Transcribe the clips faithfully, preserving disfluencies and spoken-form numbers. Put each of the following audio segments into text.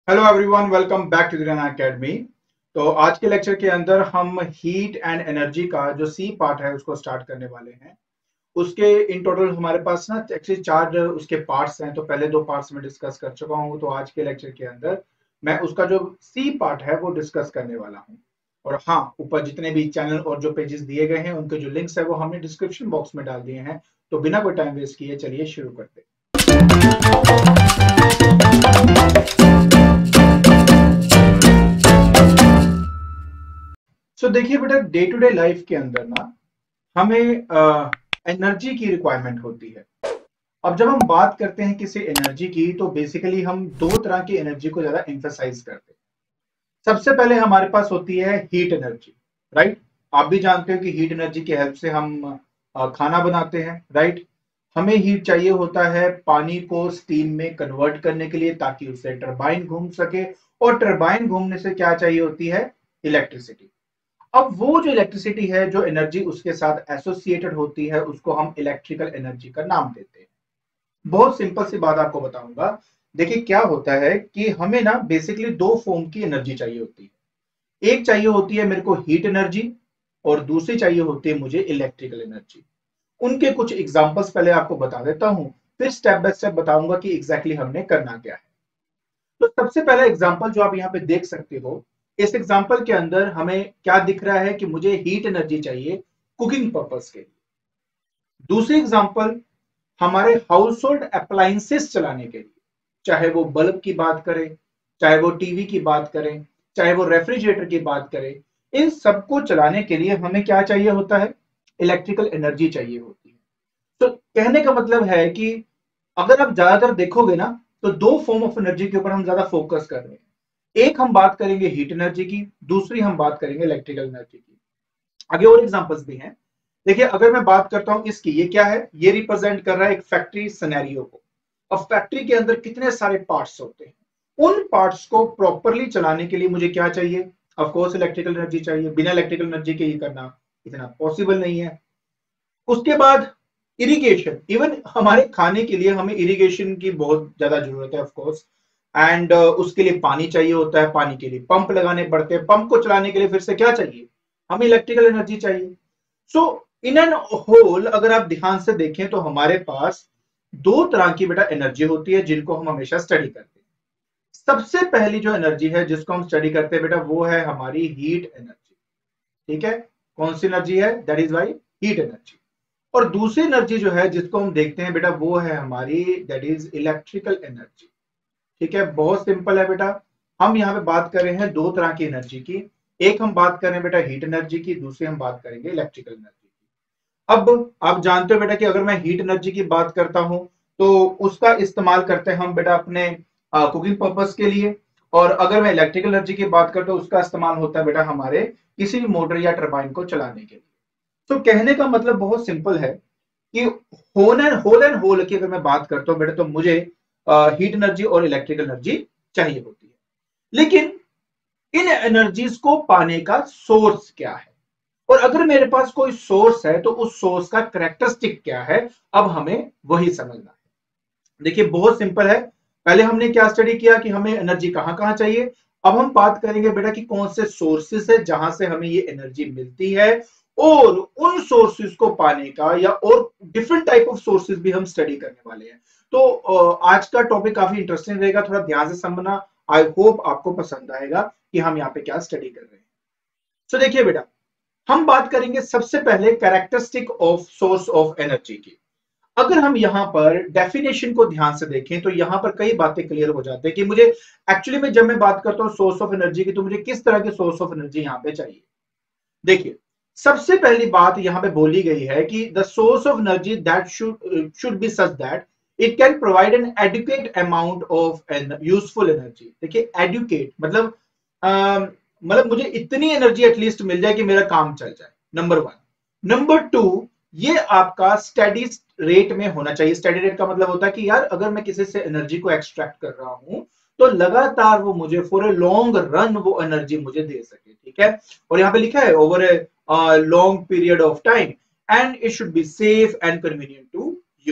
Hello everyone, welcome back to the academy. तो आज के लेक्चर के अंदर हम हीट एंड एनर्जी का जो सी पार्ट है उसको स्टार्ट करने वाले हैं। उसके इन टोटल हमारे पास ना एक्चुअली चार उसके पार्ट्स हैं। तो पहले दो पार्ट्स में डिस्कस कर चुका हूँ, तो आज के लेक्चर के अंदर मैं उसका जो सी पार्ट है वो डिस्कस करने वाला हूँ। और हाँ, ऊपर जितने भी चैनल और जो पेजेस दिए गए हैं उनके जो लिंक्स है वो हमने डिस्क्रिप्शन बॉक्स में डाल दिए हैं। तो बिना कोई टाइम वेस्ट किए चलिए शुरू करते हैं। सो so, देखिए बेटा, डे टू डे लाइफ के अंदर ना हमें एनर्जी की रिक्वायरमेंट होती है। अब जब हम बात करते हैं किसी एनर्जी की, तो बेसिकली हम दो तरह की एनर्जी को ज्यादा एम्फसाइज करते हैं। सबसे पहले हमारे पास होती है हीट एनर्जी, राइट। आप भी जानते हो कि हीट एनर्जी की हेल्प से हम आ, खाना बनाते हैं, राइट। हमें हीट चाहिए होता है पानी को स्टीम में कन्वर्ट करने के लिए, ताकि उससे टरबाइन घूम सके, और टरबाइन घूमने से क्या चाहिए होती है? इलेक्ट्रिसिटी। अब वो जो इलेक्ट्रिसिटी है, जो एनर्जी उसके साथ एसोसिएटेड होती है, उसको हम इलेक्ट्रिकल एनर्जी का नाम देते हैं। बहुत सिंपल सी बात आपको बताऊंगा। देखिए क्या होता है कि हमें ना बेसिकली दो फॉर्म की एनर्जी चाहिए होती है। एक चाहिए होती है मेरे को हीट एनर्जी, और दूसरी चाहिए होती है मुझे इलेक्ट्रिकल एनर्जी। उनके कुछ एग्जांपल्स पहले आपको बता देता हूं, फिर स्टेप बाय स्टेप बताऊंगा कि एग्जैक्टली हमने करना क्या है। तो सबसे पहला एग्जांपल जो आप यहाँ पे देख सकते हो, इस एग्जांपल के अंदर हमें क्या दिख रहा है कि मुझे हीट एनर्जी चाहिए कुकिंग पर्पस के लिए। दूसरी एग्जांपल हमारे हाउस होल्ड अप्लायंसेस चलाने के लिए, चाहे वो बल्ब की बात करें, चाहे वो टीवी की बात करें, चाहे वो रेफ्रिजरेटर की बात करें, इन सबको चलाने के लिए हमें क्या चाहिए होता है? इलेक्ट्रिकल एनर्जी चाहिए होती है। तो कहने का मतलब है कि अगर आप ज्यादातर देखोगे ना, तो दो फॉर्म ऑफ एनर्जी के ऊपर हम ज्यादा फोकस कर रहे हैं। एक हम बात करेंगे हीट एनर्जी की, दूसरी हम बात करेंगे इलेक्ट्रिकल एनर्जी की। आगे और एग्जांपल्स भी हैं। देखिए अगर मैं बात करता हूं इसकी, ये क्या है? ये रिप्रेजेंट कर रहा है एक फैक्ट्री सिनेरियो को। अब फैक्ट्री के अंदर कितने सारे पार्ट्स होते हैं, उन पार्ट्स को प्रॉपरली चलाने के लिए मुझे क्या चाहिए? ऑफ कोर्स इलेक्ट्रिकल एनर्जी चाहिए। बिना इलेक्ट्रिकल एनर्जी के ये करना इतना पॉसिबल नहीं है। उसके बाद इरिगेशन, इवन हमारे खाने के लिए हमें इरिगेशन की बहुत ज्यादा जरूरत है ऑफ कोर्स। एंड उसके लिए पानी चाहिए होता है, पानी के लिए पंप लगाने पड़ते हैं, पंप को चलाने के लिए फिर से क्या चाहिए? हमें इलेक्ट्रिकल एनर्जी चाहिए। सो इन एन होल अगर आप ध्यान से देखें तो हमारे पास दो तरह की बेटा एनर्जी होती है जिनको हम हमेशा स्टडी करते हैं। सबसे पहली जो एनर्जी है जिसको हम स्टडी करते हैं बेटा, वो है हमारी हीट एनर्जी। ठीक है, कौन सी एनर्जी है? That is why heat energy. और दूसरी एनर्जी जो है जिसको हम देखते हैं बेटा, वो है हमारी दैट इज इलेक्ट्रिकल एनर्जी। ठीक है, बहुत सिंपल है बेटा। हम यहाँ पे बात कर रहे हैं दो तरह की एनर्जी की। एक हम बात कर रहे हैं बेटा हीट एनर्जी की, दूसरी हम बात करेंगे इलेक्ट्रिकल एनर्जी की। अब आप जानते हो बेटा कि अगर मैं हीट एनर्जी की बात करता हूं, तो उसका इस्तेमाल करते हैं हम बेटा अपने कुकिंग पर्पस के लिए। और अगर मैं इलेक्ट्रिकल एनर्जी की बात करता हूं, उसका इस्तेमाल होता है बेटा हमारे किसी भी मोटर या टरबाइन को चलाने के लिए। तो कहने का मतलब बहुत सिंपल है कि whole and whole and whole की अगर मैं बात करता हूं बेटा, तो मुझे हीट एनर्जी और इलेक्ट्रिकल एनर्जी चाहिए होती है। लेकिन इन एनर्जीज को पाने का सोर्स क्या है, और अगर मेरे पास कोई सोर्स है तो उस सोर्स का कैरेक्टरिस्टिक क्या है, अब हमें वही समझना है। देखिए बहुत सिंपल है। पहले हमने क्या स्टडी किया कि हमें एनर्जी कहां कहां चाहिए। अब हम बात करेंगे बेटा कि कौन से सोर्सेस है जहां से हमें ये एनर्जी मिलती है, और उन सोर्सेस को पाने का या और डिफरेंट टाइप ऑफ सोर्सेस भी हम स्टडी करने वाले हैं। तो आज का टॉपिक काफी इंटरेस्टिंग रहेगा, थोड़ा ध्यान से समझना। आई होप आपको पसंद आएगा कि हम यहाँ पे क्या स्टडी कर रहे हैं। तो देखिए बेटा, हम बात करेंगे सबसे पहले characteristic of source of energy की। अगर हम यहां पर डेफिनेशन को ध्यान से देखें तो यहां पर कई बातें क्लियर हो जाती है कि मुझे एक्चुअली में जब मैं बात करता हूं सोर्स ऑफ एनर्जी की, तो मुझे किस तरह के सोर्स ऑफ एनर्जी यहां पे चाहिए। देखिए सबसे पहली बात यहां पे बोली गई है कि the source of energy that should should be such that it can provide an adequate amount of an useful energy. देखिए एडुकेट मतलब मतलब मुझे इतनी एनर्जी एटलीस्ट मिल जाए कि मेरा काम चल जाए, नंबर वन। नंबर टू, ये आपका स्टेडी रेट में होना चाहिए। स्टेडी रेट का मतलब होता है कि यार अगर मैं किसी से एनर्जी को एक्सट्रैक्ट कर रहा हूं, तो लगातार वो मुझे फॉर ए लॉन्ग रन वो एनर्जी मुझे दे सके। ठीक है, और यहाँ पे लिखा है over a long period of time, and it should be safe and convenient to use.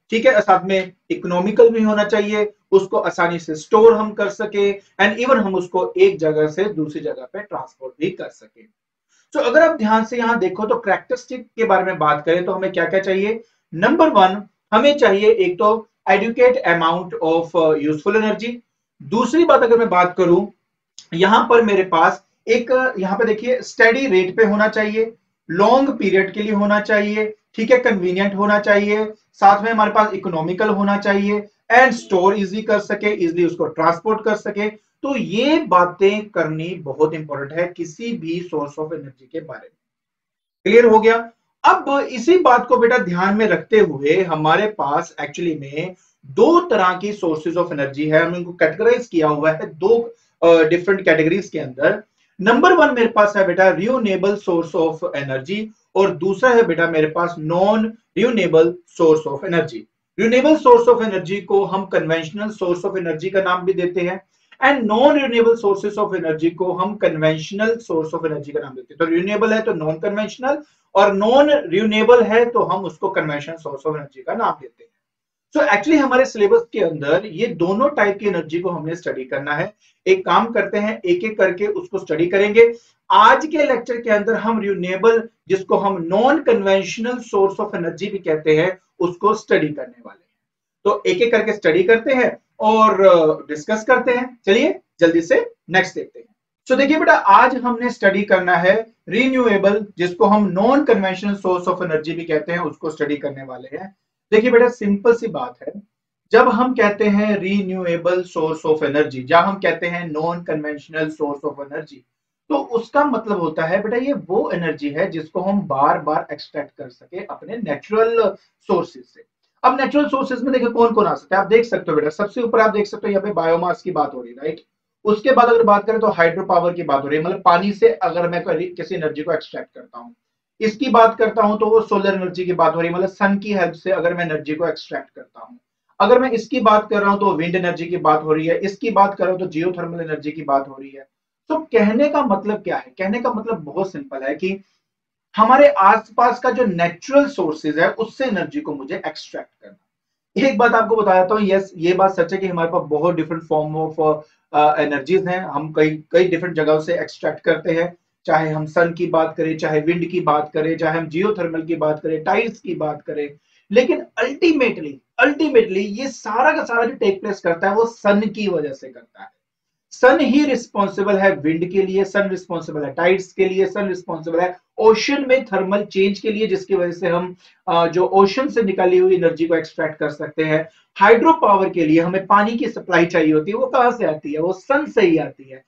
ठीक है, साथ में इकोनॉमिकल भी होना चाहिए, उसको आसानी से स्टोर हम कर सके एंड इवन हम उसको एक जगह से दूसरी जगह पे ट्रांसपोर्ट भी कर सके। तो so, अगर आप ध्यान से यहां देखो तो कैरेक्टरिस्टिक के बारे में बात करें तो हमें क्या क्या चाहिए। नंबर वन, हमें चाहिए एक तो adequate amount of useful energy. दूसरी बात अगर मैं बात करूं, यहां पर मेरे पास एक, यहां पे देखिए स्टेडी रेट पे होना चाहिए, लॉन्ग पीरियड के लिए होना चाहिए, ठीक है, कन्वीनियंट होना चाहिए, साथ में हमारे पास इकोनॉमिकल होना चाहिए एंड स्टोर इजी कर सके, इजिली उसको ट्रांसपोर्ट कर सके। तो ये बातें करनी बहुत इंपॉर्टेंट है किसी भी सोर्स ऑफ एनर्जी के बारे में। क्लियर हो गया। अब इसी बात को बेटा ध्यान में रखते हुए हमारे पास एक्चुअली में दो तरह की सोर्सेज ऑफ एनर्जी है, हमने इनको कैटेगराइज किया हुआ है दो डिफरेंट uh, कैटेगरीज के अंदर। नंबर वन मेरे पास है बेटा रिन्यूएबल सोर्स ऑफ एनर्जी और दूसरा है बेटा मेरे पास non renewable source of energy. Renewable source of energy को हम कन्वेंशनल सोर्स ऑफ एनर्जी का नाम भी देते हैं and non renewable sources of energy को हम कन्वेंशनल सोर्स ऑफ एनर्जी का नाम देते हैं। तो रिन्यूएबल है तो नॉन कन्वेंशनल और नॉन रिन्यूएबल है तो हम उसको कन्वेंशनल सोर्स ऑफ एनर्जी का नाम देते हैं। सो so एक्चुअली हमारे सिलेबस के अंदर ये दोनों टाइप की एनर्जी को हमने स्टडी करना है। एक काम करते हैं, एक एक करके उसको स्टडी करेंगे। आज के लेक्चर के अंदर हम रिन्यूएबल, जिसको हम non conventional source of energy भी कहते हैं, उसको स्टडी करने वाले हैं। तो एक एक करके स्टडी करते हैं और डिस्कस करते हैं। चलिए जल्दी से नेक्स्ट देखते हैं। तो so, देखिए बेटा आज हमने स्टडी करना है रिन्यूएबल, जिसको हम non conventional source of energy भी कहते हैं, उसको स्टडी करने वाले हैं। देखिए बेटा सिंपल सी बात है, जब हम कहते हैं रिन्यूएबल सोर्स ऑफ एनर्जी, जहां हम कहते हैं non conventional source of energy, तो उसका मतलब होता है बेटा ये वो एनर्जी है जिसको हम बार बार एक्सट्रैक्ट कर सके अपने नेचुरल सोर्सेज से। अब नेचुरल सोर्सेज में देखिए कौन कौन आ सकता है, आप देख सकते हो बेटा, सबसे ऊपर आप देख सकते हो यहाँ पे बायोमास की बात हो रही है, राइट। उसके बाद अगर बात करें तो हाइड्रो पावर की बात हो रही है, मतलब पानी से अगर मैं किसी एनर्जी को एक्सट्रैक्ट करता हूँ। इसकी बात करता हूं तो वो सोलर एनर्जी की बात हो रही है, मतलब सन की हेल्प से अगर मैं एनर्जी को एक्सट्रैक्ट करता हूं। अगर मैं इसकी बात कर रहा हूं तो विंड एनर्जी की बात हो रही है, इसकी बात कर रहा हूं तो जियोथर्मल एनर्जी की बात हो रही है। तो कहने का मतलब क्या है, कहने का मतलब बहुत सिंपल है कि हमारे आसपास का जो नेचुरल सोर्सेज है उससे एनर्जी को मुझे एक्सट्रैक्ट करना। एक बात आपको बता देता हूँ, यस ये बात सच है कि हमारे पास बहुत डिफरेंट फॉर्म ऑफ एनर्जीज हैं, हम कई कई डिफरेंट जगहों से एक्सट्रैक्ट करते हैं, चाहे हम सन की बात करें, चाहे विंड की बात करें, चाहे हम जियोथर्मल की बात करें, टाइड्स की बात करें, लेकिन अल्टीमेटली अल्टीमेटली ये सारा का सारा जो टेक प्लेस करता है वो सन की वजह से करता है। सन ही रिस्पॉन्सिबल है विंड के लिए, सन रिस्पॉन्सिबल है टाइड्स के लिए, सन रिस्पॉन्सिबल है ओशन में थर्मल चेंज के लिए, जिसकी वजह से हम जो ओशन से निकाली हुई एनर्जी को एक्सट्रैक्ट कर सकते हैं। हाइड्रो पावर के लिए हमें पानी की सप्लाई चाहिए होती है, वो कहां से आती है, वो सन से ही आती है।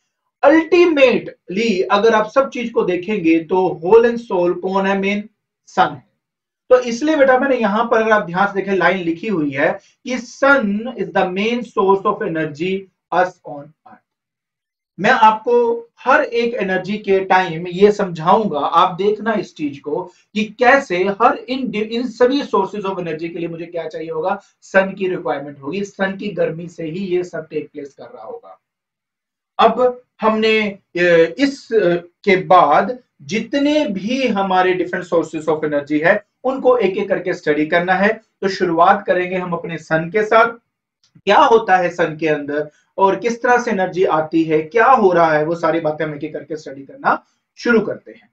अल्टीमेटली अगर आप सब चीज को देखेंगे तो होल एंड सोल कौन है, मेन सन है। तो इसलिए बेटा मैंने यहां पर अगर आप ध्यान से देखें लाइन लिखी हुई है कि sun is the main source of energy us on earth. मैं आपको हर एक एनर्जी के टाइम ये समझाऊंगा, आप देखना इस चीज को कि कैसे हर इन इन सभी सोर्सेज ऑफ एनर्जी के लिए मुझे क्या चाहिए होगा, सन की रिक्वायरमेंट होगी, सन की गर्मी से ही ये सब टेक प्लेस कर रहा होगा। अब हमने इस के बाद जितने भी हमारे डिफरेंट सोर्सेस ऑफ एनर्जी है उनको एक एक करके स्टडी करना है। तो शुरुआत करेंगे हम अपने सन के साथ, क्या होता है सन के अंदर और किस तरह से एनर्जी आती है, क्या हो रहा है, वो सारी बातें हम एक एक करके स्टडी करना शुरू करते हैं।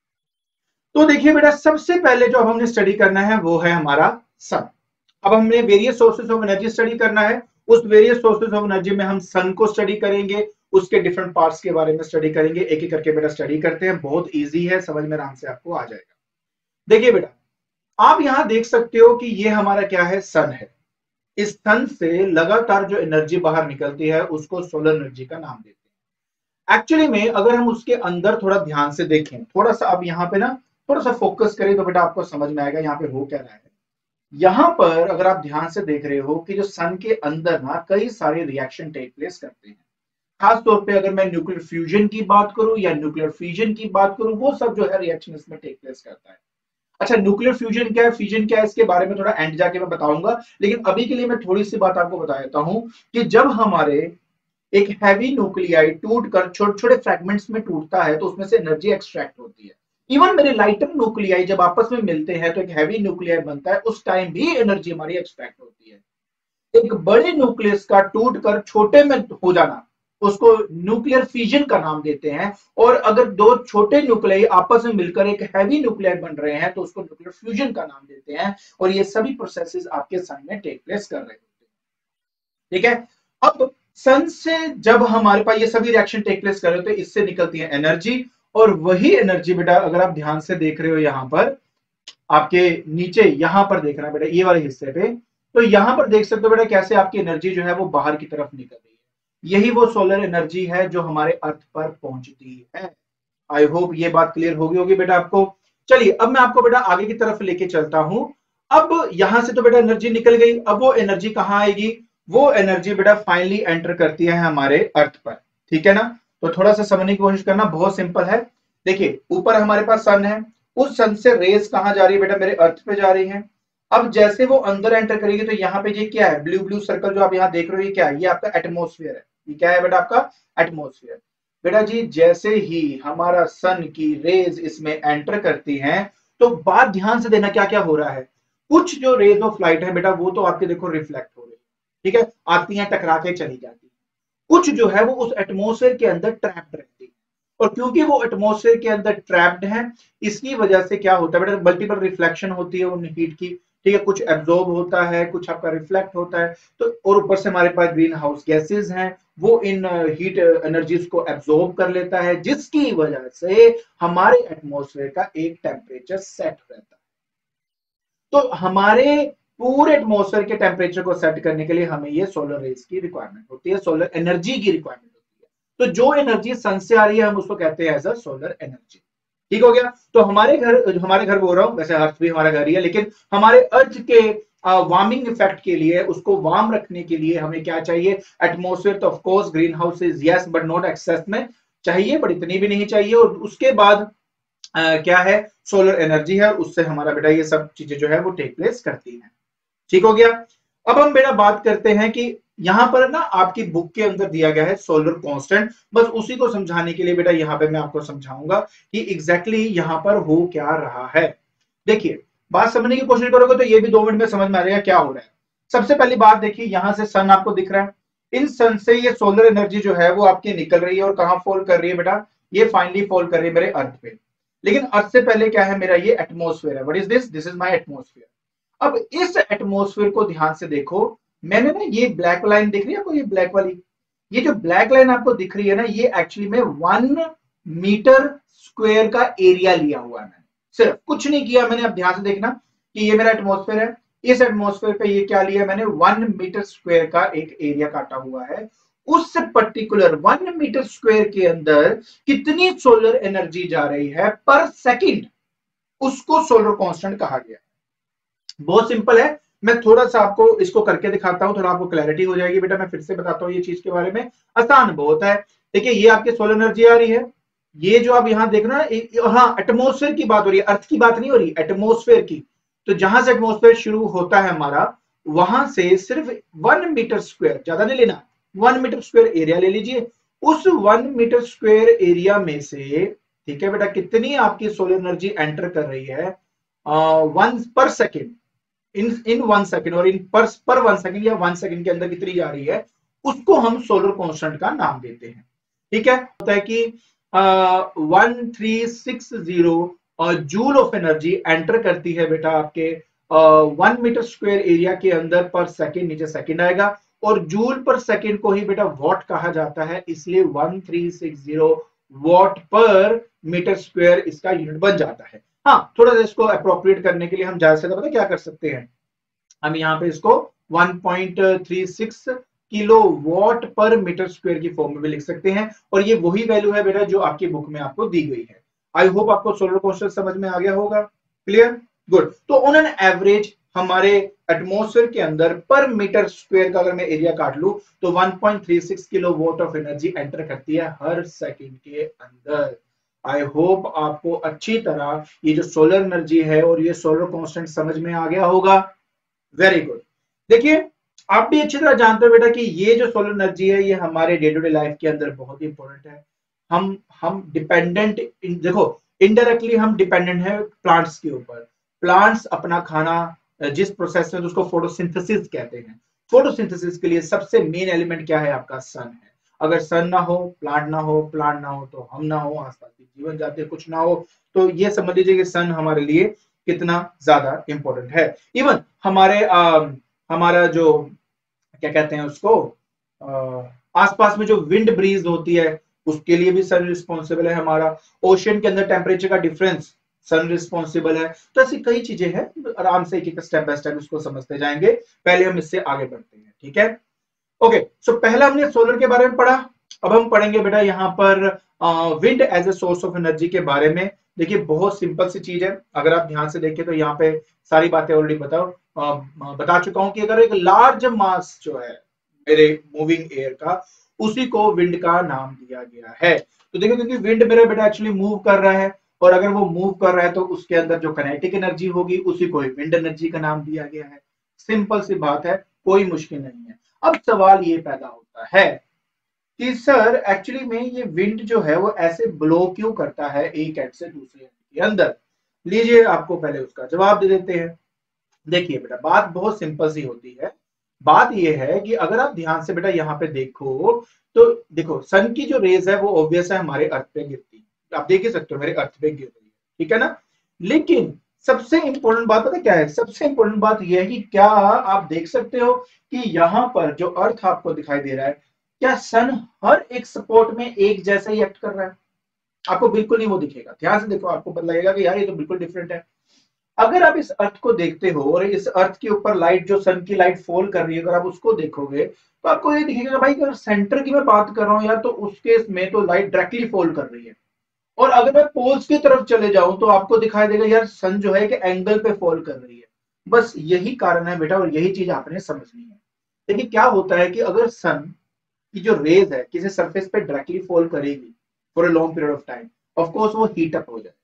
तो देखिए बेटा सबसे पहले जो हमने स्टडी करना है वो है हमारा सन। अब हमने various sources of energy study करना है, उस वेरियस सोर्सेज ऑफ एनर्जी में हम सन को स्टडी करेंगे, उसके डिफरेंट पार्ट्स के बारे में स्टडी करेंगे, एक एक करके बेटा स्टडी करते हैं, बहुत इजी है, समझ में आराम से आपको आ जाएगा। देखिए बेटा आप यहां देख सकते हो कि ये हमारा क्या है, सन है। इस सन से लगातार जो एनर्जी बाहर निकलती है उसको सोलर एनर्जी का नाम देते हैं। एक्चुअली में अगर हम उसके अंदर थोड़ा ध्यान से देखें, थोड़ा सा अब यहाँ पे ना थोड़ा सा फोकस करें तो बेटा आपको समझ में आएगा यहाँ पे हो क्या रहा है। यहां पर अगर आप ध्यान से देख रहे हो कि जो सन के अंदर ना कई सारे रिएक्शन टेक प्लेस करते हैं, खास तौर पे अगर मैं न्यूक्लियर फ्यूजन की बात करूं या न्यूक्लियर फिजन की बात करूं, वो सब जो है रिएक्शन इसमें टेक प्लेस करता है। अच्छा न्यूक्लियर फ्यूजन क्या है, फिजन क्या है, इसके बारे में थोड़ा एंड जाके मैं बताऊंगा, लेकिन अभी के लिए मैं थोड़ी सी बात आपको बता देता हूं कि जब हमारे एक हैवी न्यूक्लियाई टूट कर छोटे छोटे फ्रैगमेंट्स में टूटता है तो उसमें से एनर्जी एक्सट्रैक्ट होती है। इवन मेरे लाइटर न्यूक्लियाई जब आपस में मिलते हैं तो एक हैवी न्यूक्लियाई बनता है, उस टाइम भी एनर्जी हमारी एक्सट्रैक्ट होती है। एक बड़े न्यूक्लियस का टूट कर छोटे में हो जाना, उसको न्यूक्लियर फिजन का नाम देते हैं। और अगर दो छोटे न्यूक्लियाई आपस में मिलकर एक हैवी न्यूक्लियाई बन रहे हैं तो उसको न्यूक्लियर फ्यूजन का नाम देते हैं। और ये सभी प्रोसेसेस आपके सन में टेक प्लेस कर रहे होते हैं। ठीक है, अब सन से जब हमारे पास ये सभी रिएक्शन टेक प्लेस कर रहे होते हैं, इससे निकलती है एनर्जी। और वही एनर्जी बेटा अगर आप ध्यान से देख रहे हो यहां पर आपके नीचे यहां पर देखना बेटा ये वाले हिस्से पे, तो यहां पर देख सकते हो बेटा कैसे आपकी एनर्जी जो है वो बाहर की तरफ निकल रही है। यही वो सोलर एनर्जी है जो हमारे अर्थ पर पहुंचती है। आई होप ये बात क्लियर होगी होगी बेटा आपको। चलिए अब मैं आपको बेटा आगे की तरफ लेके चलता हूं। अब यहां से तो बेटा एनर्जी निकल गई, अब वो एनर्जी कहां आएगी? वो एनर्जी बेटा फाइनली एंटर करती है हमारे अर्थ पर। ठीक है ना, तो थोड़ा सा समझने की कोशिश करना, बहुत सिंपल है। देखिए ऊपर हमारे पास सन है, उस सन से रेस कहां जा रही है बेटा? मेरे अर्थ पे जा रही है। अब जैसे वो अंदर एंटर करेगी तो यहाँ पे ये क्या है? ब्लू ब्लू सर्कल जो आप यहाँ देख रहे हो ये क्या है? ये आपका एटमोस्फेयर है। ये क्या है बेटा? आपका एटमोस्फेयर। बेटा जी जैसे ही हमारा सन की रेज इसमें एंटर करती हैं तो बात ध्यान से देना क्या क्या हो रहा है। कुछ जो रेज ऑफ लाइट है बेटा वो तो आपके देखो रिफ्लेक्ट हो रही है, ठीक है, आती हैं टकरा के चली जाती है। कुछ जो है वो उस एटमोस्फेयर के अंदर ट्रैप्ड रहती है। और क्योंकि वो एटमोस्फेयर के अंदर ट्रैप्ड है इसकी वजह से क्या होता है बेटा? मल्टीपल रिफ्लेक्शन होती है उन हीट की। ठीक है, कुछ एब्जॉर्ब होता है, कुछ आपका रिफ्लेक्ट होता है। तो और ऊपर से हमारे पास ग्रीन हाउस गैसेज हैं, वो इन हीट एनर्जीज को एब्जॉर्ब कर लेता है, जिसकी वजह से हमारे एटमोस्फेयर का एक टेम्परेचर सेट रहता है। तो हमारे पूरे एटमोस्फेयर के टेम्परेचर को सेट करने के लिए हमें ये सोलर रेज की रिक्वायरमेंट होती है, सोलर एनर्जी की रिक्वायरमेंट होती है। तो जो एनर्जी सन से आ रही है हम उसको कहते हैं एज अ सोलर एनर्जी। ठीक हो गया। तो हमारे घर हमारे घर बोल रहा हूं, वैसे अर्थ भी हमारा घर ही है, लेकिन हमारे अर्थ के वार्मिंग इफेक्ट के लिए, उसको वार्म रखने के लिए हमें क्या चाहिए? एटमोस्फेयर। तो of course green house is yes but not excess में चाहिए, बट इतनी भी नहीं चाहिए। और उसके बाद Uh, क्या है? सोलर एनर्जी है, उससे हमारा बेटा ये सब चीजें जो है वो टेक प्लेस करती हैं। ठीक हो गया। अब हम बेटा बात करते हैं कि यहां पर ना आपकी बुक के अंदर दिया गया है सोलर कांस्टेंट, बस उसी को समझाने के लिए बेटा यहां पे मैं आपको समझाऊंगा कि एग्जैक्टली exactly यहां पर हो क्या रहा है। देखिए बात समझने की कोशिश करोगे तो ये भी दो मिनट में समझ में आ जाएगा क्या हो रहा है। सबसे पहली बात देखिए, यहां से सन आपको दिख रहा है, इन सन से ये सोलर एनर्जी जो है वो आपकी निकल रही है और कहां फॉल कर रही है बेटा? ये फाइनली फॉल कर रही है मेरे अर्थ पे। लेकिन अर्थ से पहले क्या है? मेरा ये एटमोस्फेयर है। What is this? This is my atmosphere. अब इस एटमोस्फेयर को ध्यान से देखो, मैंने ना ये ब्लैक लाइन दिख रही है आपको, ये ब्लैक वाली, ये जो ब्लैक लाइन आपको दिख रही है ना, ये एक्चुअली में वन मीटर स्क्वायर का एरिया लिया हुआ है मैंने, सिर्फ कुछ नहीं किया मैंने। अब ध्यान से देखना कि ये मेरा एटमोस्फेयर है, इस एटमोस्फेयर पे ये क्या लिया मैंने? वन मीटर स्क्वायर का एक एरिया काटा हुआ है। उस पर्टिकुलर वन मीटर स्क्वायर के अंदर कितनी सोलर एनर्जी जा रही है पर सेकंड, उसको सोलर कांस्टेंट कहा गया। बहुत सिंपल है, मैं थोड़ा सा आपको इसको करके दिखाता हूं, थोड़ा आपको क्लैरिटी हो जाएगी बेटा। मैं फिर से बताता हूं ये चीज के बारे में, आसान बहुत है। देखिए ये आपके सोलर एनर्जी आ रही है, ये जो आप यहां देख रहे हैं, हाँ एटमोस्फेयर की बात हो रही है, अर्थ की बात नहीं हो रही, एटमोस्फेयर की। तो जहां से एटमोस्फेयर शुरू होता है हमारा, वहां से सिर्फ वन मीटर स्क्वायर, ज्यादा नहीं लेना, वन मीटर स्क्वायर एरिया ले लीजिए। उस वन मीटर स्क्वायर एरिया में से, ठीक है बेटा, कितनी आपकी सोलर एनर्जी एंटर कर रही है? One per second, in in one second, और in per per one second या वन सेकेंड के अंदर कितनी जा रही है, उसको हम सोलर कांस्टेंट का नाम देते हैं। ठीक है, होता है कि one three six zero joule of energy enter करती है बेटा आपके वन मीटर स्क्वायर एरिया के अंदर पर सेकेंड, नीचे सेकेंड आएगा। और जूल पर सेकेंड को ही बेटा वॉट कहा जाता है, इसलिए one three six zero watt per metre square इसका यूनिट बन जाता है। हाँ, थोड़ा सा इसको अप्रोप्रिएट करने के लिए हम ज्यादा से ज्यादा क्या कर सकते हैं, हम यहाँ पे इसको one point three six kilo watt per metre square की फॉर्म में भी लिख सकते हैं। और ये वही वैल्यू है बेटा जो आपकी बुक में आपको दी गई है। आई होप आपको सोलर कांस्टेंट समझ में आ गया होगा। Clear, good. तो ऑन एन एवरेज हमारे एटमोस्फेयर के अंदर पर मीटर स्क्वायर का अगर मैं एरिया काट लूं तो one point three six kilo watt of energy enter करती है हर सेकंड के अंदर। आई होप आपको अच्छी तरह ये जो सोलर एनर्जी है और ये सोलर कांस्टेंट समझ में आ गया होगा। Very good. देखिए आप भी अच्छी तरह जानते हो बेटा कि ये जो सोलर एनर्जी है ये हमारे डे टू डे लाइफ के अंदर बहुत ही इंपॉर्टेंट है। हम हम डिपेंडेंट, देखो इनडायरेक्टली हम डिपेंडेंट है प्लांट्स के ऊपर। प्लांट्स अपना खाना जिस प्रोसेस में, उसको फोटोसिंथेसिस कहते हैं। फोटोसिंथेसिस के लिए सबसे मेन एलिमेंट क्या है? आपका सन है। अगर सन ना हो, प्लांट ना हो, प्लांट ना हो तो हम ना हो, आसपास के जीवन जाते कुछ ना हो। तो ये समझ लीजिए कि सन हमारे लिए कितना ज्यादा इंपॉर्टेंट है। इवन हमारे आ, हमारा जो क्या कहते हैं उसको, आ, आसपास में जो विंड ब्रीज होती है उसके लिए भी सन रिस्पॉन्सिबल है हमारा। ओशन के अंदर टेम्परेचर का डिफरेंस, सन रिस्पॉन्सिबल है। तो ऐसी कई चीजें हैं, आराम से एक एक स्टेप बाय स्टेप उसको समझते जाएंगे। पहले हम इससे आगे बढ़ते हैं, ठीक है। ओके, सो पहला हमने सोलर के बारे में पढ़ा। अब हम पढ़ेंगे बेटा यहाँ पर wind as a source of energy के बारे में। देखिए बहुत सिंपल सी चीज है, अगर आप ध्यान से देखें तो यहाँ पे सारी बातें ऑलरेडी बताओ बता चुका हूं कि अगर एक लार्ज मास जो है मेरे मूविंग एयर का, उसी को विंड का नाम दिया गया है। तो देखो क्योंकि विंड मेरा बेटा एक्चुअली मूव कर रहा है, और अगर वो मूव कर रहा है तो उसके अंदर जो काइनेटिक एनर्जी होगी उसी को विंड एनर्जी का नाम दिया गया है। सिंपल सी बात है, कोई मुश्किल नहीं है। अब सवाल ये पैदा होता है कि सर एक्चुअली में ये विंड जो है वो ऐसे ब्लो क्यों करता है एक एंड से दूसरे एंड के अंदर। लीजिए आपको पहले उसका जवाब दे देते हैं। देखिए बेटा बात बहुत सिंपल सी होती है। बात ये है कि अगर आप ध्यान से बेटा यहाँ पे देखो तो देखो सन की जो रेज है वो ऑब्वियस है हमारे अर्थ पे गिरती है, आप देख ही सकते हो मेरे अर्थ पे गिर रही है, ठीक है ना। लेकिन सबसे इंपॉर्टेंट बात पता क्या है? सबसे इंपॉर्टेंट बात यह है कि क्या आप देख सकते हो कि यहाँ पर जो अर्थ आपको दिखाई दे रहा है, क्या सन हर एक सपोर्ट में एक जैसा ही एक्ट कर रहा है? आपको बिल्कुल नहीं वो दिखेगा। ध्यान से देखो, आपको पता लगेगा कि यार ये तो बिल्कुल डिफरेंट है। अगर आप इस अर्थ को देखते हो और इस अर्थ के ऊपर लाइट, जो सन की लाइट फॉल कर रही है, अगर आप उसको देखोगे तो आपको ये दिखेगा भाई अगर सेंटर की मैं बात कर रहा हूं यार, तो उसके में तो लाइट डायरेक्टली फॉल कर रही है। और अगर मैं पोल्स की तरफ चले जाऊं तो आपको दिखाई देगा यार सन जो है कि एंगल पे फॉल कर रही है। बस यही कारण है बेटा, और यही चीज आपने समझनी है। देखिए क्या होता है कि अगर सन की जो रेज है किसी सरफेस पे डायरेक्टली फॉल करेगी for a long period of time, of course वो हीट अप हो जाए।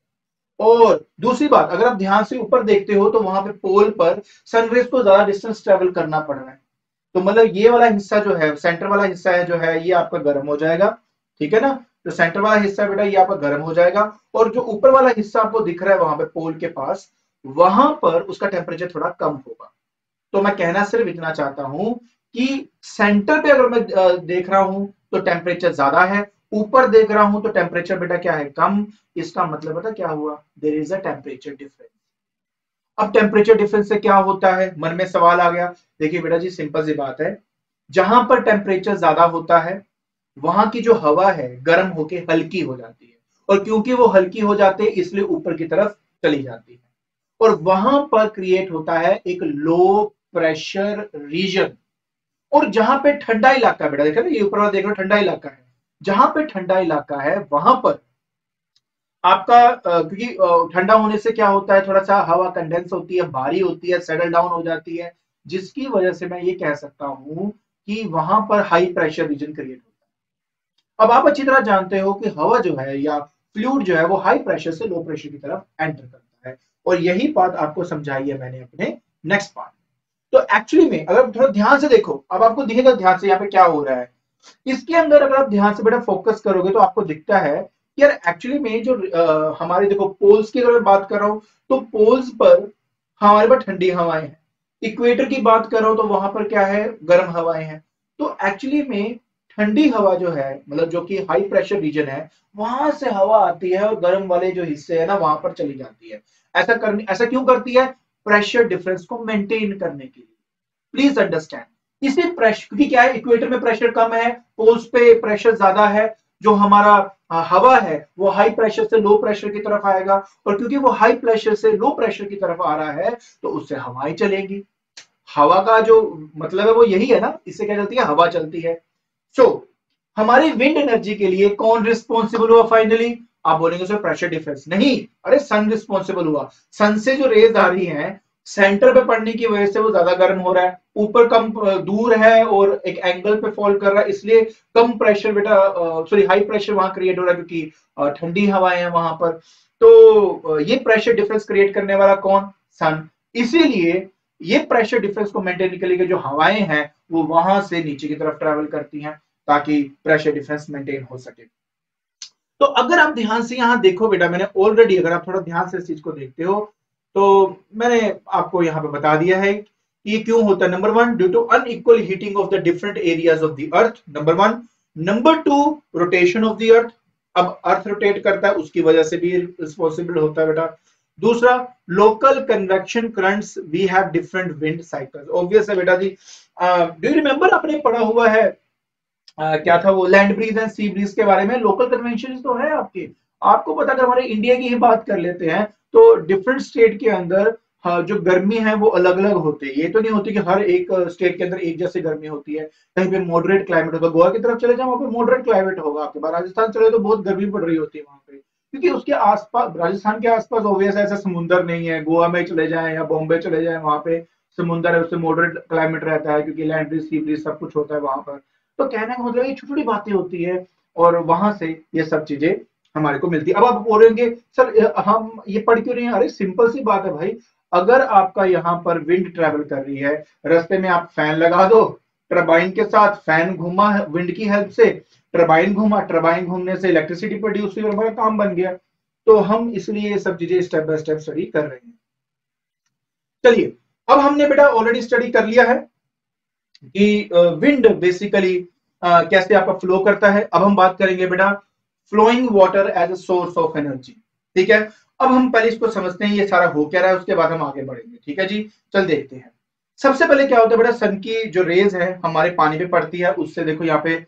और दूसरी बात, अगर आप ध्यान से ऊपर देखते हो तो वहां पे पोल पर सनरेज को ज्यादा डिस्टेंस ट्रेवल करना पड़ रहा है। तो मतलब ये वाला हिस्सा जो है, सेंटर वाला हिस्सा है जो है, ये आपका गर्म हो जाएगा, ठीक है ना। तो सेंटर वाला हिस्सा बेटा ये आपका गर्म हो जाएगा, और जो ऊपर वाला हिस्सा आपको दिख रहा है वहां पे पोल के पास, वहां पर उसका टेम्परेचर थोड़ा कम होगा। तो मैं कहना सिर्फ इतना चाहता हूं कि सेंटर पे अगर मैं देख रहा हूं तो टेम्परेचर ज्यादा है, ऊपर देख रहा हूं तो टेम्परेचर बेटा क्या है? कम। इसका मतलब पता क्या हुआ? There is a temperature difference. अब टेम्परेचर डिफरेंस से क्या होता है? मन में सवाल आ गया। देखिए बेटा जी सिंपल सी बात है, जहां पर टेम्परेचर ज्यादा होता है वहां की जो हवा है गर्म होके हल्की हो जाती है, और क्योंकि वो हल्की हो जाती है इसलिए ऊपर की तरफ चली जाती है, और वहां पर क्रिएट होता है एक लो प्रेशर रीजन। और जहां पे ठंडा इलाका है बेटा, देखा ना ये ऊपर वाला देख रहे हो ठंडा इलाका है, जहां पे ठंडा इलाका है वहां पर आपका क्योंकि ठंडा होने से क्या होता है, थोड़ा सा हवा कंडेंस होती है, भारी होती है, सेटल डाउन हो जाती है, जिसकी वजह से मैं ये कह सकता हूं कि वहां पर हाई प्रेशर रीजन क्रिएट होता है। अब आप अच्छी तरह जानते हो कि हवा जो है या फ्लूइड जो है वो हाई प्रेशर से लो प्रेशर की तरफ एंटर करता है, और यही बात आपको समझाई है मैंने अपने नेक्स्ट पार्ट। तो एक्चुअली में अगर थोड़ा ध्यान से देखो, अब आपको दिखेगा ध्यान से यहाँ पे क्या हो रहा है। इसके अंदर अगर आप ध्यान से बेटा फोकस करोगे तो आपको दिखता है कि यार एक्चुअली में जो आ, हमारे देखो पोल्स की अगर मैं बात कर रहा हूं तो पोल्स पर हमारे पास ठंडी हवाएं हैं। इक्वेटर की बात कर रहा हूं तो वहां पर क्या है? गर्म हवाएं हैं। तो एक्चुअली में ठंडी हवा जो है, मतलब जो कि हाई प्रेशर रीजन है, वहां से हवा आती है और गर्म वाले जो हिस्से है ना वहां पर चली जाती है। ऐसा करनी ऐसा क्यों करती है? प्रेशर डिफरेंस को मेंटेन करने के लिए। Please understand. इसी प्रेशर, क्योंकि क्या है इक्वेटर में प्रेशर कम है, पोल्स पे प्रेशर ज्यादा है, जो हमारा आ, हवा है वो हाई प्रेशर से लो प्रेशर की तरफ आएगा, और क्योंकि वो हाई प्रेशर से लो प्रेशर की तरफ आ रहा है तो उससे हवाएं चलेंगी। हवा का जो मतलब है वो यही है ना, इससे क्या चलती है? हवा चलती है। सो so, हमारी विंड एनर्जी के लिए कौन रिस्पॉन्सिबल हुआ फाइनली? आप बोलेंगे सर प्रेशर डिफरेंस। नहीं, अरे सन रिस्पॉन्सिबल हुआ। सन से जो रेज आ रही हैं सेंटर पे पड़ने की वजह से वो ज्यादा गर्म हो रहा है, ऊपर कम दूर है और एक एंगल पे फॉल कर रहा है, इसलिए कम प्रेशर बेटा, सॉरी हाई प्रेशर वहां क्रिएट हो रहा है क्योंकि ठंडी हवाएं हैं वहां पर। तो ये प्रेशर डिफरेंस क्रिएट करने वाला कौन? सन। इसीलिए ये प्रेशर डिफरेंस को मेंटेन करने के लिए जो हवाएं हैं वो वहां से नीचे की तरफ ट्रेवल करती हैं ताकि प्रेशर डिफरेंस मेंटेन हो सके। तो अगर आप ध्यान से यहाँ देखो बेटा, मैंने ऑलरेडी, अगर आप थोड़ा ध्यान से इस चीज को देखते हो तो मैंने आपको यहाँ पे बता दिया है कि ये क्यों होता है। Number one, due to unequal heating of the different areas of the earth, number one. Number two, rotation of the earth, अब अर्थ रोटेट करता है उसकी वजह से भी पॉसिबल होता है बेटा। दूसरा, local convection currents, we have different wind cycles, obvious है बेटा जी। डू यू रिमेंबर, आपने पढ़ा हुआ है Uh, क्या था वो, land breeze and sea breeze के बारे में। लोकल कन्वेंशन तो है आपके, आपको पता, अगर हमारे इंडिया की ही बात कर लेते हैं तो डिफरेंट स्टेट के अंदर हाँ, जो गर्मी है वो अलग अलग होती है। ये तो नहीं होती कि हर एक स्टेट के अंदर एक जैसी गर्मी होती है, कहीं पे मॉडरेट क्लाइमेट होगा। गोवा की तरफ चले जाओ, वहाँ पे मॉडरेट क्लाइमेट होगा आपके पास। राजस्थान चले तो बहुत गर्मी पड़ रही होती है वहाँ पे, क्योंकि उसके आसपास, राजस्थान के आसपास ऑब्वियस ऐसा समुंदर नहीं है। गोवा में चले जाए या बॉम्बे चले जाए, वहाँ पे समुंदर है, उससे मॉडरेट क्लाइमेट रहता है, क्योंकि लैंड ब्रीज सी ब्रीज सब कुछ होता है वहां पर। तो कहने का मतलब ये छोटी छोटी बातें होती है और वहां से ये सब चीजें हमारे को मिलती है। अब आप बोलेंगे सर हम ये पढ़ क्यों नहीं है? अरे सिंपल सी बात है भाई, अगर आपका यहाँ पर विंड ट्रेवल कर रही है, रास्ते में आप फैन लगा दो, टरबाइन के साथ फैन घुमा विंड की हेल्प से, टरबाइन घुमा, टरबाइन घूमने से इलेक्ट्रिसिटी प्रोड्यूस हुई और हमारा काम बन गया। तो हम इसलिए ये सब चीजें स्टेप बाय स्टेप स्टडी कर रहे हैं। चलिए, अब हमने बेटा ऑलरेडी स्टडी कर लिया है कि विंड बेसिकली कैसे आपका फ्लो करता है। अब हम बात करेंगे बेटा flowing water as a source of energy. ठीक है, अब हम पहले इसको समझते हैं ये सारा हो क्या रहा है, उसके बाद हम आगे बढ़ेंगे। ठीक है जी, चल देखते हैं। सबसे पहले क्या होता है बेटा, सन की जो रेज है हमारे पानी पे पड़ती है, उससे देखो यहाँ पे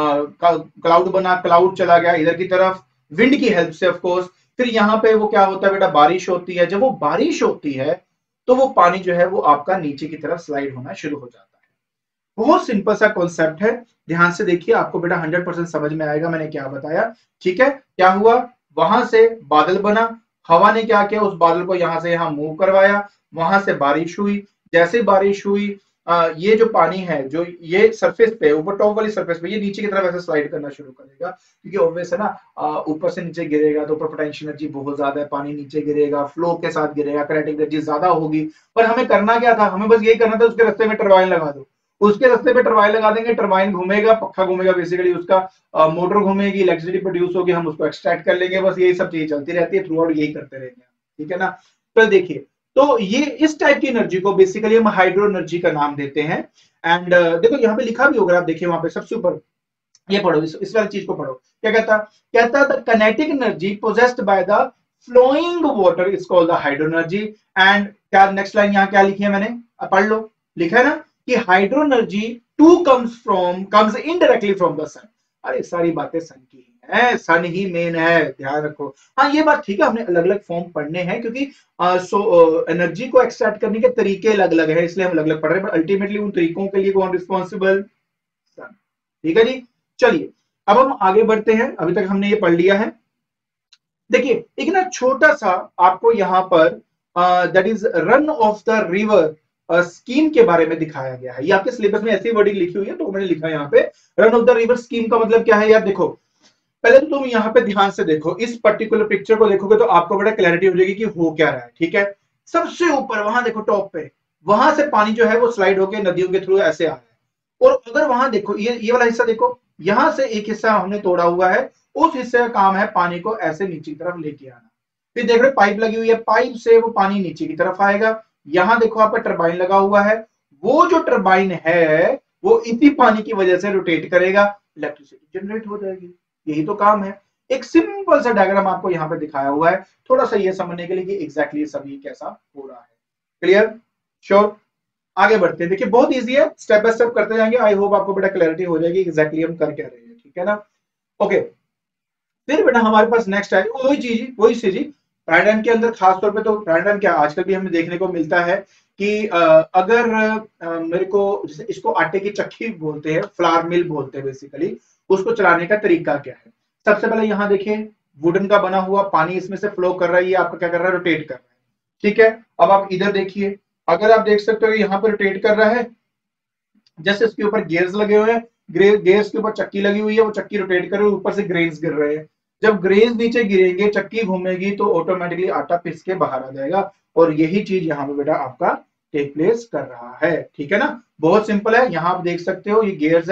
क्लाउड बना, क्लाउड चला गया इधर की तरफ विंड की हेल्प से ऑफ कोर्स। फिर यहाँ पे वो क्या होता है बेटा, बारिश होती है। जब वो बारिश होती है तो वो पानी जो है वो आपका नीचे की तरफ स्लाइड होना शुरू हो जाता है। बहुत सिंपल सा कॉन्सेप्ट है, ध्यान से देखिए, आपको बेटा हंड्रेड परसेंट समझ में आएगा मैंने क्या बताया। ठीक है, क्या हुआ, वहां से बादल बना, हवा ने क्या किया, उस बादल को यहां से यहां मूव करवाया, वहां से बारिश हुई। जैसे बारिश हुई, आ, ये जो पानी है जो ये सरफेस पे, ऊपर टॉप वाली सरफेस पे, ये नीचे की तरफ ऐसे स्लाइड करना शुरू करेगा, क्योंकि ऑब्वियस है ना, ऊपर से नीचे गिरेगा तो ऊपर पोटेंशियल एनर्जी बहुत ज्यादा है, पानी नीचे गिरेगा, फ्लो के साथ गिरेगा, काइनेटिक एनर्जी ज्यादा होगी। पर हमें करना क्या था, हमें बस यही करना था, उसके रास्ते में टरबाइन लगा दो, उसके रास्ते पे टरबाइन लगा देंगे, टरबाइन घूमेगा, पक्का घूमेगा, बेसिकली उसका मोटर घूमेगी, इलेक्ट्रिसिटी प्रोड्यूस होगी, हम उसको एक्सट्रैक्ट कर लेंगे। बस यही सब चीजें चलती रहती है थ्रू आउट, यही करते रहेंगे। ठीक है ना, तो देखिए, तो ये इस टाइप की एनर्जी को बेसिकली हम हाइड्रो एनर्जी का नाम देते हैं। एंड uh, देखो यहाँ पे लिखा भी होगा, आप देखिए वहां पे सबसे ऊपर, ये पढ़ो, इस, इस वाली चीज को पढ़ो, क्या कहता कहता the kinetic energy possessed by the flowing water is called the hydro energy. And क्या नेक्स्ट लाइन यहाँ क्या लिखी है मैंने, पढ़ लो, लिखा है ना कि hydro energy too comes from comes indirectly from the sun. अरे सारी बातें सन की है, सन ही मेन है, ध्यान रखो। हाँ ये बात ठीक है, हमने अलग अलग फॉर्म पढ़ने हैं, क्योंकि सो एनर्जी को एक्सट्रैक्ट करने के तरीके अलग अलग है, इसलिए हम अलग अलग पढ़ रहे हैं, बट अल्टीमेटली उन तरीकों के लिए कौन रिस्पॉन्सिबल, सन। ठीक है जी, चलिए अब हम आगे बढ़ते हैं। अभी तक हमने ये पढ़ लिया है। देखिए एक ना छोटा सा आपको यहाँ पर that is run of the river scheme के बारे में दिखाया गया है। ये आपके सिलेबस में ऐसी वर्डिंग लिखी हुई है, तो मैंने लिखा यहाँ पे run of the river scheme का मतलब क्या है यार। देखो पहले तो तुम यहाँ पे ध्यान से देखो, इस पर्टिकुलर पिक्चर को देखोगे तो आपको बड़ा क्लैरिटी हो जाएगी कि हो क्या रहा है। ठीक है, सबसे ऊपर वहां देखो टॉप पे, वहां से पानी जो है वो स्लाइड होकर नदियों के थ्रू ऐसे आ रहा है। और अगर वहां देखो, ये ये वाला हिस्सा देखो, यहां से एक हिस्सा हमने तोड़ा हुआ है, उस हिस्से का काम है पानी को ऐसे नीचे की तरफ लेके आना। फिर देख रहे पाइप लगी हुई है, पाइप से वो पानी नीचे की तरफ आएगा। यहां देखो आपका टरबाइन लगा हुआ है, वो जो टरबाइन है वो इसी पानी की वजह से रोटेट करेगा, इलेक्ट्रिसिटी जनरेट हो जाएगी। यही तो काम है। एक सिंपल सा डायग्राम आपको यहाँ पे दिखाया हुआ है, थोड़ा सा ये समझने के लिए कि एग्जैक्टली सभी कैसा हो रहा है। क्लियर, श्योर, आगे बढ़ते हैं। देखिए बहुत इजी है, स्टेप बाय स्टेप करते जाएंगे, आई होप आपको बेटा क्लैरिटी हो जाएगी एग्जैक्टली हम कर क्या रहे हैं। ठीक है ना, ओके। फिर बेटा हमारे पास नेक्स्ट है वही चीज, वही चीज पैराडाइम के अंदर खास तौर पे, तो पैराडाइम क्या आजकल भी हमें देखने को मिलता है कि आ, अगर आ, मेरे को, इसको आटे की चक्की बोलते हैं, फ्लावर मिल बोलते हैं बेसिकली, उसको चलाने का तरीका क्या है। सबसे पहले यहाँ देखिए वुडन का बना हुआ, पानी इसमें से फ्लो कर रहा है, ये आपका क्या कर रहा है, रोटेट कर रहा है। ठीक है, अब आप इधर देखिए, अगर आप देख सकते हो यहाँ पर रोटेट कर रहा है, जैसे इसके ऊपर गियर्स लगे हुए हैं, गियर्स के ऊपर चक्की लगी हुई है, वो चक्की रोटेट कर रही है, ऊपर से ग्रेन्स गिर रहे हैं। जब ग्रेन्स नीचे गिरेंगे, चक्की घूमेगी तो ऑटोमेटिकली आटा पिस के बाहर आ जाएगा, और यही चीज यहाँ पे बेटा आपका टेक प्लेस कर रहा है। ठीक है ना, बहुत सिंपल है। यहाँ आप देख सकते हो ये गियर्स है,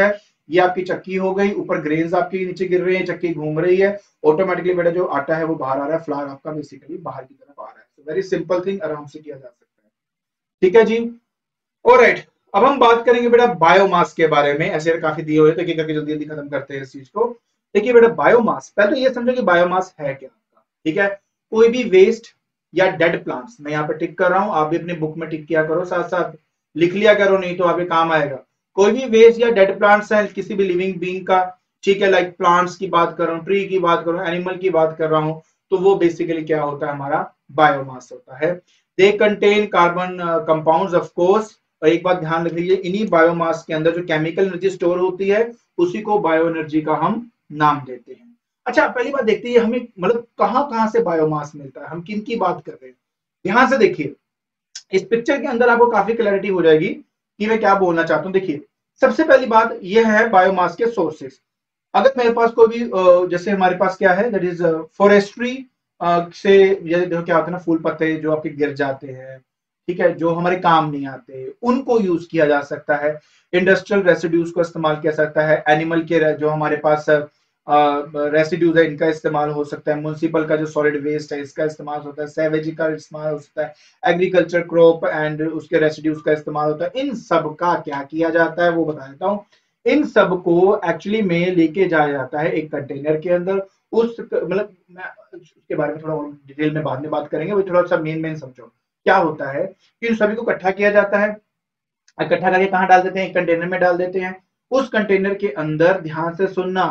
ये आपकी चक्की हो गई, ऊपर ग्रेन्स आपके नीचे गिर रहे हैं, चक्की घूम रही है, ऑटोमेटिकली बेटा जो आटा है वो बाहर आ रहा है, फ्लावर आपका बेसिकली बाहर की तरफ आ रहा है। वेरी सिंपल थिंग, आराम से किया जा सकता है। ठीक है जी, ऑलराइट। अब हम बात करेंगे बेटा बायोमास के बारे में। ऐसे काफी दिए हुए तो एक करके जल्दी जल्दी खत्म करते हैं इस चीज को। देखिए बेटा बायोमास, पहले तो ये समझो कि बायोमास है क्या। ठीक है, कोई भी वेस्ट या डेड प्लांट्स, मैं यहाँ पे टिक कर रहा हूं, आप भी अपनी बुक में टिक किया करो, साथ साथ लिख लिया करो, नहीं तो आपके काम आएगा। कोई भी वेस्ट या डेड प्लांट्स है किसी भी लिविंग बीइंग का, ठीक है, लाइक प्लांट्स की बात कर रहा हूँ, ट्री की बात कर रहा हूँ, एनिमल की बात कर रहा हूँ, तो वो बेसिकली क्या होता है, हमारा बायोमास होता है। They contain carbon compounds of course. और एक बात ध्यान रख लीजिए, इन्हीं बायोमास के अंदर जो केमिकल एनर्जी स्टोर होती है उसी को बायो एनर्जी का हम नाम देते हैं। अच्छा, पहली बात देखते हैं हमें मतलब कहां कहां से बायोमास मिलता है, हम किन की बात कर रहे हैं। ध्यान से देखिए, इस पिक्चर के अंदर आपको काफी क्लैरिटी हो जाएगी कि मैं क्या बोलना चाहता हूं। देखिए, सबसे पहली बात यह है बायोमास के सोर्सेस। अगर मेरे पास कोई भी जैसे हमारे पास क्या है, दैट इज फॉरेस्ट्री से, देखो क्या होता है ना, फूल पत्ते जो आपके गिर जाते हैं, ठीक है, जो हमारे काम नहीं आते, उनको यूज किया जा सकता है। इंडस्ट्रियल रेसिड्यूज को इस्तेमाल किया जा सकता है। एनिमल के जो हमारे पास रेसिड्यूज है इनका इस्तेमाल हो सकता है। म्युनिसिपल का जो सॉलिड वेस्ट है इसका इस्तेमाल होता है। सैवेज का इस्तेमाल हो सकता है। एग्रीकल्चर क्रॉप एंड उसके रेसिड्यूज का इस्तेमाल होता है। इन सब का क्या किया जाता है वो बता देता हूँ। इन सब को एक्चुअली में लेके जाया जाता है एक कंटेनर के अंदर। उस मतलब मैं उसके बारे में थोड़ा और डिटेल में बाद में बात करेंगे, वो थोड़ा सा मेन मेन समझो। क्या होता है कि इन सभी को इकट्ठा किया जाता है, इकट्ठा करके कहाँ डाल देते हैं, एक कंटेनर में डाल देते हैं। उस कंटेनर के अंदर ध्यान से सुनना,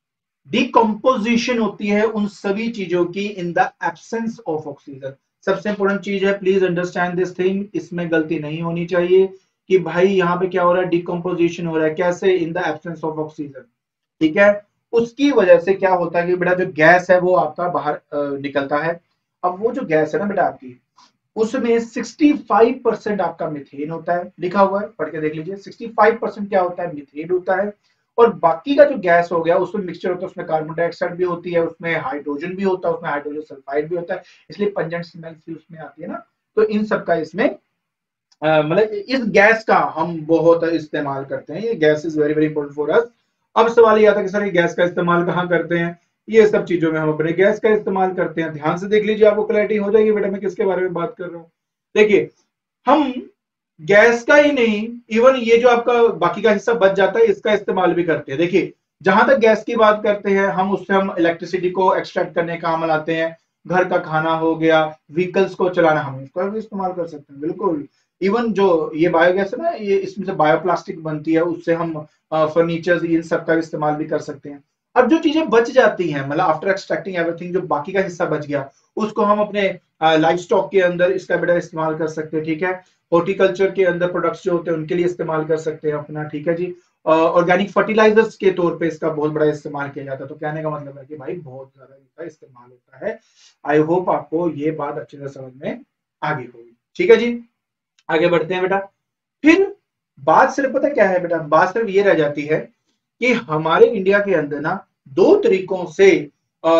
डिकम्पोजिशन होती है उन सभी चीजों की in the absence of oxygen. सबसे इंपॉर्टेंट चीज है, प्लीज अंडरस्टैंड दिस थिंग, इसमें गलती नहीं होनी चाहिए कि भाई यहाँ पे क्या हो रहा है, डिकम्पोजिशन हो रहा है। कैसे? In the absence of oxygen. ठीक है, उसकी वजह से क्या होता है कि बेटा जो गैस है वो आपका बाहर निकलता है। अब वो जो गैस है ना बेटा आपकी, उसमें पैंसठ परसेंट आपका मीथेन होता है, लिखा हुआ है, पढ़ के देख लीजिए। पैंसठ परसेंट क्या होता है, मीथेन होता है। और बाकी का जो गैस हो गया उसमें मिक्सचर होता है, उसमें कार्बन डाइऑक्साइड भी होती है, उसमें हाइड्रोजन भी होता है, उसमें हाइड्रोजन सल्फाइड भी होता है, इसलिए पंजेंट स्मेल सी उसमें आती है ना। तो इन सब का इसमें मतलब इस गैस का हम बहुत इस्तेमाल करते हैं। ये gas is very very important for us. अब सवाल ये आता है कि सर ये गैस का इस्तेमाल कहाँ करते हैं, ये सब चीजों में हम अपने गैस का इस्तेमाल करते हैं। ध्यान से देख लीजिए, आपको क्लैरिटी हो जाएगी बेटा मैं किसके बारे में बात कर रहा हूँ। देखिए, हम गैस का ही नहीं, इवन ये जो आपका बाकी का हिस्सा बच जाता है इसका इस्तेमाल भी करते हैं। देखिए, जहां तक गैस की बात करते हैं हम, उससे हम इलेक्ट्रिसिटी को एक्सट्रैक्ट करने का काम लाते हैं। घर का खाना हो गया, व्हीकल्स को चलाना, हम इसका भी इस्तेमाल कर सकते हैं, बिल्कुल। इवन जो ये बायोगैस है ना, ये इसमें से बायोप्लास्टिक बनती है, उससे हम फर्नीचर इन सब का इस्तेमाल भी कर सकते हैं। अब जो चीजें बच जाती हैं, मतलब आफ्टर एक्सट्रैक्टिंग एवरीथिंग, जो बाकी का हिस्सा बच गया उसको हम अपने लाइफ स्टॉक के अंदर इसका बेटा इस्तेमाल कर सकते हैं। ठीक है, हॉर्टिकल्चर के अंदर प्रोडक्ट्स जो होते हैं उनके लिए इस्तेमाल कर सकते हैं अपना। ठीक है जी, ऑर्गेनिक फर्टिलाइजर्स के तौर पे इसका बहुत बड़ा इस्तेमाल किया जाता है। तो कहने का मतलब है कि भाई बहुत ज्यादा इसका इस्तेमाल होता है। आई होप आपको ये बात अच्छे से समझ में आ गई होगी। ठीक है जी, आगे बढ़ते हैं बेटा। फिर बात सिर्फ पता क्या है बेटा, बात सिर्फ ये रह जाती है कि हमारे इंडिया के अंदर ना दो तरीकों से आ,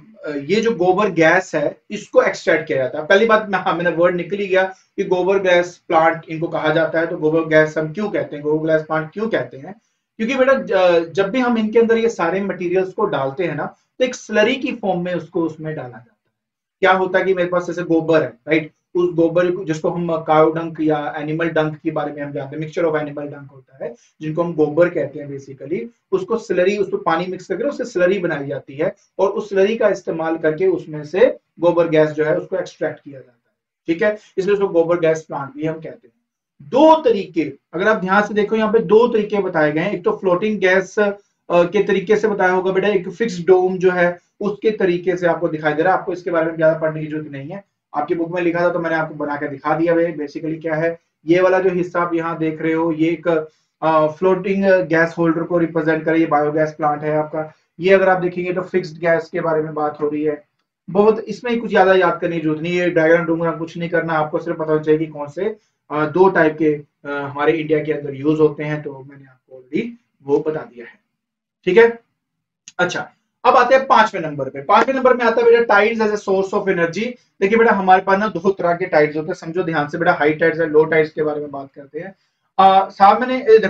ये जो गोबर गैस है इसको एक्सट्रैक्ट किया जाता है। पहली बात, मैं हाँ मैंने वर्ड निकल ही गया कि गोबर गैस प्लांट इनको कहा जाता है। तो गोबर गैस हम क्यों कहते हैं, गोबर गैस प्लांट क्यों कहते हैं, क्योंकि बेटा जब भी हम इनके अंदर ये सारे मटेरियल्स को डालते हैं ना, तो एक स्लरी की फॉर्म में उसको उसमें डाला जाता है। क्या होता है कि मेरे पास जैसे गोबर है, राइट, उस गोबर जिसको हम काउ डंक या एनिमल डंक के बारे में हम जानते हैं, मिक्सचर ऑफ एनिमल डंक होता है जिनको हम गोबर कहते हैं बेसिकली, उसको स्लरी, उसको पानी मिक्स करके उससे स्लरी बनाई जाती है और उस स्लरी का इस्तेमाल करके उसमें से गोबर गैस जो है उसको एक्सट्रैक्ट किया जाता है। ठीक है, इसलिए उसको गोबर गैस प्लांट भी हम कहते हैं। दो तरीके, अगर आप ध्यान से देखो यहाँ पे दो तरीके बताए गए हैं। एक तो फ्लोटिंग गैस के तरीके से बताया होगा बेटा, एक फिक्स्ड डोम जो है उसके तरीके से आपको दिखाई दे रहा है। आपको इसके बारे में ज्यादा पढ़ने की जरूरत नहीं है, आपकी बुक में लिखा था तो मैंने आपको बना के दिखा दिया। बेसिकली क्या है, ये वाला जो हिस्सा आप यहाँ देख रहे हो ये एक फ्लोटिंग गैस होल्डर को रिप्रेजेंट करे, ये बायोगैस प्लांट है आपका। ये अगर आप देखेंगे तो फिक्स्ड गैस के बारे में बात हो रही है। बहुत इसमें कुछ ज्यादा याद करने की जरूरत नहीं है, डायग्राम डूंगा कुछ नहीं करना, आपको सिर्फ पता चाहिए कि कौन से आ, दो टाइप के आ, हमारे इंडिया के अंदर यूज होते हैं। तो मैंने आपको ऑलरेडी वो बता दिया है। ठीक है, अच्छा अब आते हैं पांचवें नंबर पे। पांचवें नंबर में आता है बेटा tides as a source of energy. देखिए बेटा हमारे पास ना दो तरह के टाइड्स होते हैं, समझो ध्यान से बेटा, हाई टाइड्स और लो टाइड्स के बारे में बात करते हैं। आ, साहब मैंने देखो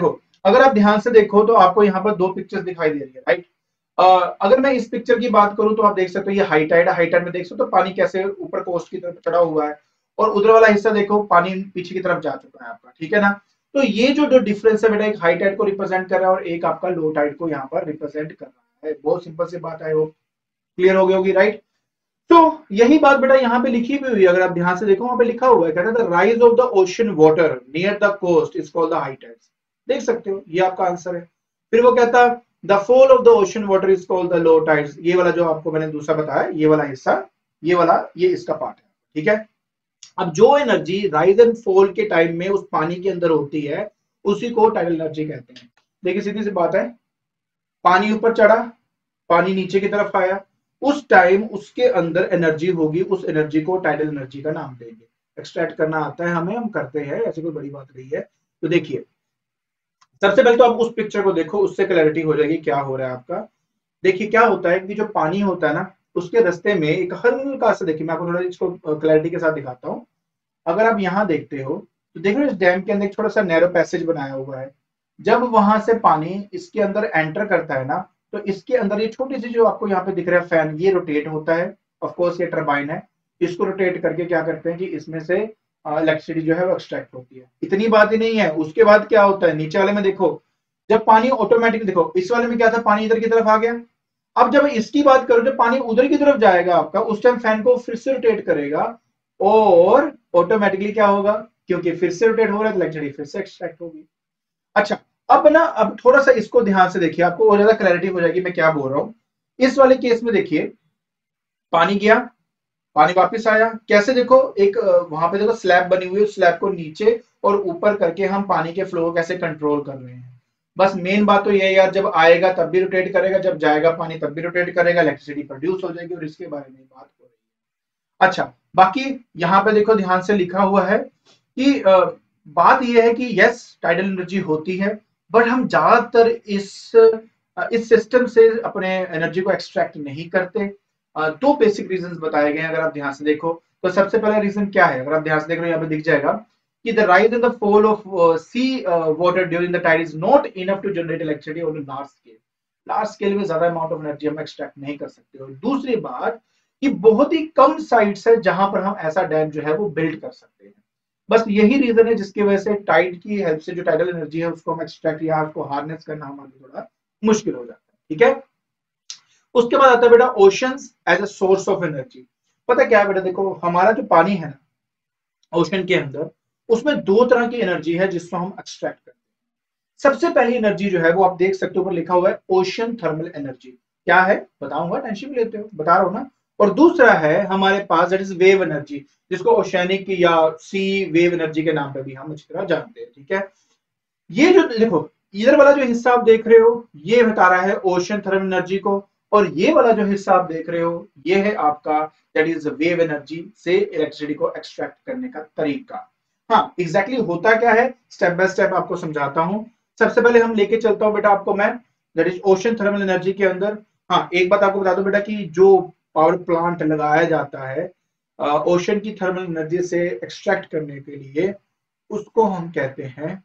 अगर आप ध्यान से देखो तो आपको यहाँ पर दो पिक्चर्स दिखाई दे रही है, राइट। अगर मैं इस पिक्चर की बात करूं तो आप देख सकते हो ये हाई टाइड है, हाई टाइड में देख सकते हो तो पानी कैसे ऊपर कोस्ट की तरफ चढ़ा हुआ है, और उधर वाला हिस्सा देखो पानी पीछे की तरफ जा चुका है आपका, ठीक है ना। तो ये जो जो डिफरेंस है बेटा, एक हाई टाइड को रिप्रेजेंट कर रहा है और एक आपका लो टाइड को यहाँ पर रिप्रेजेंट कर रहा है। बहुत सिंपल सी बात है, वो क्लियर हो गई होगी, राइट। तो यही बात बेटा यहाँ पे लिखी भी हुई है, अगर आप ध्यान से देखो वहां पे लिखा हुआ है, कहता है rise of the ocean water near the coast is called the high tides. देख सकते हो ये आपका आंसर है। फिर वो कहता है the fall of the ocean water is called the low tides. ये वाला जो आपको मैंने दूसरा बताया, ये वाला हिस्सा, ये वाला, ये इसका पार्ट है, ठीक है। अब जो एनर्जी राइज एंड फॉल के टाइम में उस पानी के अंदर होती है उसी को टाइडल एनर्जी कहते हैं। देखिए सीधी सी बात है, पानी ऊपर चढ़ा, पानी नीचे की तरफ आया, उस टाइम उसके अंदर एनर्जी होगी, उस एनर्जी को टाइडल एनर्जी का नाम देंगे। एक्सट्रैक्ट करना आता है हमें, हम करते हैं, ऐसी कोई बड़ी बात नहीं है। तो देखिए सबसे पहले तो आप उस पिक्चर को देखो, उससे क्लैरिटी हो जाएगी क्या हो रहा है आपका। देखिए क्या होता है कि जो पानी होता है ना, उसके रास्ते में एक हल्का सा, देखिए मैं आपको थोड़ा इसको क्लैरिटी के साथ दिखाता हूँ। अगर आप यहाँ देखते हो तो देखो इस डैम के अंदर एक थोड़ा सा नैरो पैसेज बनाया हुआ है। जब वहां से पानी इसके अंदर एंटर करता है ना, तो इसके अंदर ये छोटी सी जो आपको यहाँ पे दिख रहा है फैन, ये रोटेट होता है। ऑफ कोर्स ये टरबाइन है, इसको रोटेट करके क्या करते हैं कि इसमें से इलेक्ट्रिसिटी जो है वो एक्सट्रैक्ट होती है। इतनी बात ही नहीं है, उसके बाद क्या होता है नीचे वाले में देखो, जब पानी ऑटोमेटिक, देखो इस वाले में क्या था, पानी इधर की तरफ आ गया। अब जब इसकी बात करो, जब पानी उधर की तरफ जाएगा आपका, उस टाइम फैन को फिर से रोटेट करेगा और ऑटोमेटिकली क्या होगा, क्योंकि फिर से रोटेट हो रहा है, इलेक्ट्रिसिटी फिर से एक्सट्रैक्ट होगी। अच्छा अब ना, अब थोड़ा सा इसको ध्यान से देखिए, आपको और ज्यादा क्लैरिटी हो जाएगी मैं क्या बोल रहा हूं। इस वाले केस में देखिए, पानी गया, पानी वापस आया, कैसे देखो, एक वहां पे देखो स्लैब बनी हुई है, उस स्लैब को नीचे और ऊपर करके हम पानी के फ्लो को कैसे कंट्रोल कर रहे हैं। बस मेन बात तो ये यार, जब आएगा तब भी रोटेट करेगा, जब जाएगा पानी तब भी रोटेट करेगा, इलेक्ट्रिसिटी प्रोड्यूस हो जाएगी, और इसके बारे में बात हो रही है। अच्छा बाकी यहाँ पे देखो ध्यान से लिखा हुआ है कि आ, बात यह है कि यस टाइडल एनर्जी होती है, बट हम ज्यादातर इस इस सिस्टम से अपने एनर्जी को एक्सट्रैक्ट नहीं करते। दो बेसिक रीजंस बताए गए हैं, अगर आप ध्यान से देखो तो सबसे पहला रीजन क्या है, अगर आप ध्यान से देख रहे हो यहाँ पे दिख जाएगा कि the rise and the fall of sea water during the tide is not enough to generate electricity on large scale. Large scale में ज्यादा अमाउंट ऑफ एनर्जी हम एक्सट्रैक्ट नहीं कर सकते। और दूसरी बात कि बहुत ही कम साइट्स है जहां पर हम ऐसा डैम जो है वो बिल्ड कर सकते हैं। बस यही रीजन है जिसकी वजह से टाइड की हेल्प से जो टाइडल एनर्जी है उसको हम एक्सट्रैक्ट या उसको हार्नेस करना हमारे लिए थोड़ा मुश्किल हो जाता है, ठीक है। उसके बाद आता है बेटा oceans as a source of energy. पता क्या है बेटा, देखो हमारा जो पानी है ना ओशन के अंदर, उसमें दो तरह की एनर्जी है जिसको हम एक्सट्रैक्ट करते हैं। सबसे पहली एनर्जी जो है वो आप देख सकते हो, ऊपर लिखा हुआ है ओशन थर्मल एनर्जी। क्या है बताऊंगा, टेंशन भी लेते हो, बता रहा हूं ना। और दूसरा है हमारे पास दैट इज वेव एनर्जी, जिसको ओशनिक या सी वेव एनर्जी के नाम पे भी हम अच्छी तरह जानते हैं, ठीक है। ये जो देखो इधर वाला जो हिस्सा आप देख रहे हो ये बता रहा है ओशन थर्मल एनर्जी को, और ये वाला जो हिस्सा आप देख रहे हो ये है आपका दैट इज वेव एनर्जी से इलेक्ट्रिसिटी को एक्सट्रैक्ट करने का तरीका। हाँ एग्जैक्टली exactly होता क्या है, स्टेप बाय स्टेप आपको समझाता हूं। सबसे पहले हम लेके चलता हूं बेटा आपको मैं that is ocean thermal energy के अंदर। हाँ एक बात आपको बता दो बेटा कि जो पावर प्लांट लगाया जाता है ओशन की थर्मल एनर्जी से एक्सट्रैक्ट करने के लिए, उसको हम कहते हैं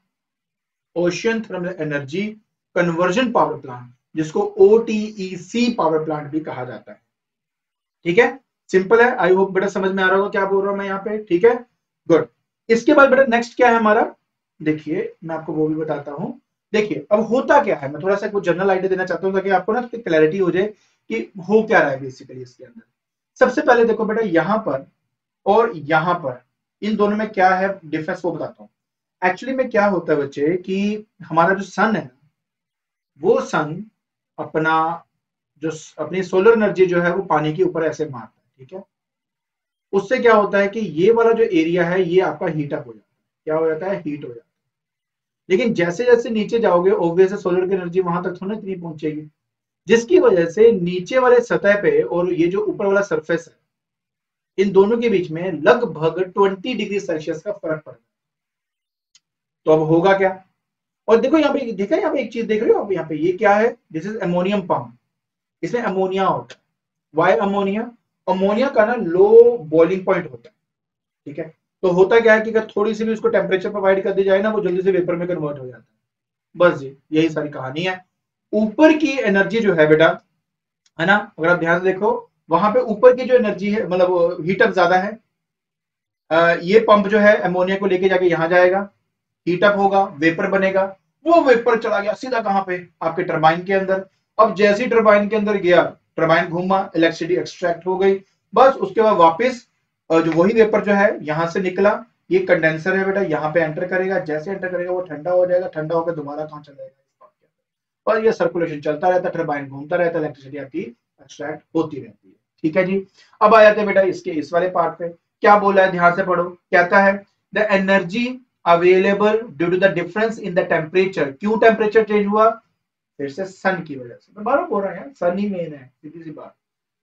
ocean thermal energy conversion power plant, जिसको O T E C power plant भी कहा जाता है, ठीक है। सिंपल है, आई होप बेटा समझ में आ रहा होगा क्या बोल रहा हूं मैं यहाँ पे, ठीक है गुड। इसके बाद बेटा नेक्स्ट क्या है हमारा, देखिए मैं आपको वो भी बताता हूं। देखिए अब होता क्या है, मैं थोड़ा सा कुछ जनरल आइडिया देना चाहता हूँ ताकि आपको ना क्लैरिटी हो जाए कि हो क्या रहा है बेसिकली इसके अंदर। सबसे पहले देखो बेटा यहां पर और यहां पर इन दोनों में क्या है डिफरेंस वो बताता हूँ। एक्चुअली में क्या होता है बच्चे कि हमारा जो सन है वो सन अपना जो अपनी सोलर एनर्जी जो है वो पानी के ऊपर ऐसे मारता है, ठीक है। उससे क्या होता है कि ये वाला जो एरिया है ये आपका हीट अप हो जाता है, क्या हो जाता है, हीट हो जाता है। लेकिन जैसे जैसे नीचे जाओगे ऑब्वियस सोलर की एनर्जी वहां तक थोड़ी इतनी पहुंचेगी, जिसकी वजह से नीचे वाले सतह पे और ये जो ऊपर वाला सरफेस है इन दोनों के बीच में लगभग ट्वेंटी डिग्री सेल्सियस का फर्क पड़ता है। तो अब होगा क्या, और देखो यहाँ पे देखा, यहाँ पे एक चीज देख रहे हो आप, यहाँ पे ये क्या है, दिस इज अमोनियम पंप। इसमें अमोनिया होता है, वाई अमोनिया, अमोनिया का ना लो बॉइलिंग पॉइंट होता है, ठीक है। तो होता क्या है कि अगर थोड़ी सी भी उसको टेम्परेचर प्रोवाइड कर दी जाए ना वो जल्दी से वेपर में कन्वर्ट हो जाता है। बस जी यही सारी कहानी है। ऊपर की एनर्जी जो है बेटा, है ना, अगर आप ध्यान से देखो वहां पे ऊपर की जो एनर्जी है, मतलब हीटअप ज्यादा है। आ, ये पंप जो है अमोनिया को लेके जाके यहाँ जाएगा, हीटअप होगा, वेपर बनेगा। वो वेपर चला गया सीधा कहां पे, आपके टरबाइन के अंदर। अब जैसे ही टरबाइन के अंदर गया, टरबाइन घूमा, इलेक्ट्रिसिटी एक्सट्रैक्ट हो गई। बस उसके बाद वापस जो वही वेपर जो है यहां से निकला, ये कंडेंसर है बेटा, यहाँ पे एंटर करेगा। जैसे एंटर करेगा वो ठंडा हो जाएगा, ठंडा होकर दोबारा कहां चला जाएगा, और ये सर्कुलेशन चलता रहता है, टरबाइन घूमता रहता है, इलेक्ट्रिसिटी आपकी एक्सट्रैक्ट होती रहती है। ठीक है जी। अब आ जाते हैं बेटा इसके इस वाले पार्ट पे। क्या बोला है, ध्यान से पढ़ो। कहता है the energy available due to the difference in the temperature. क्यों टेम्परेचर चेंज हुआ? फिर से सन की वजह से। मैं बार बोल रहा हूँ सन ही मेन है, सीधी सी बात।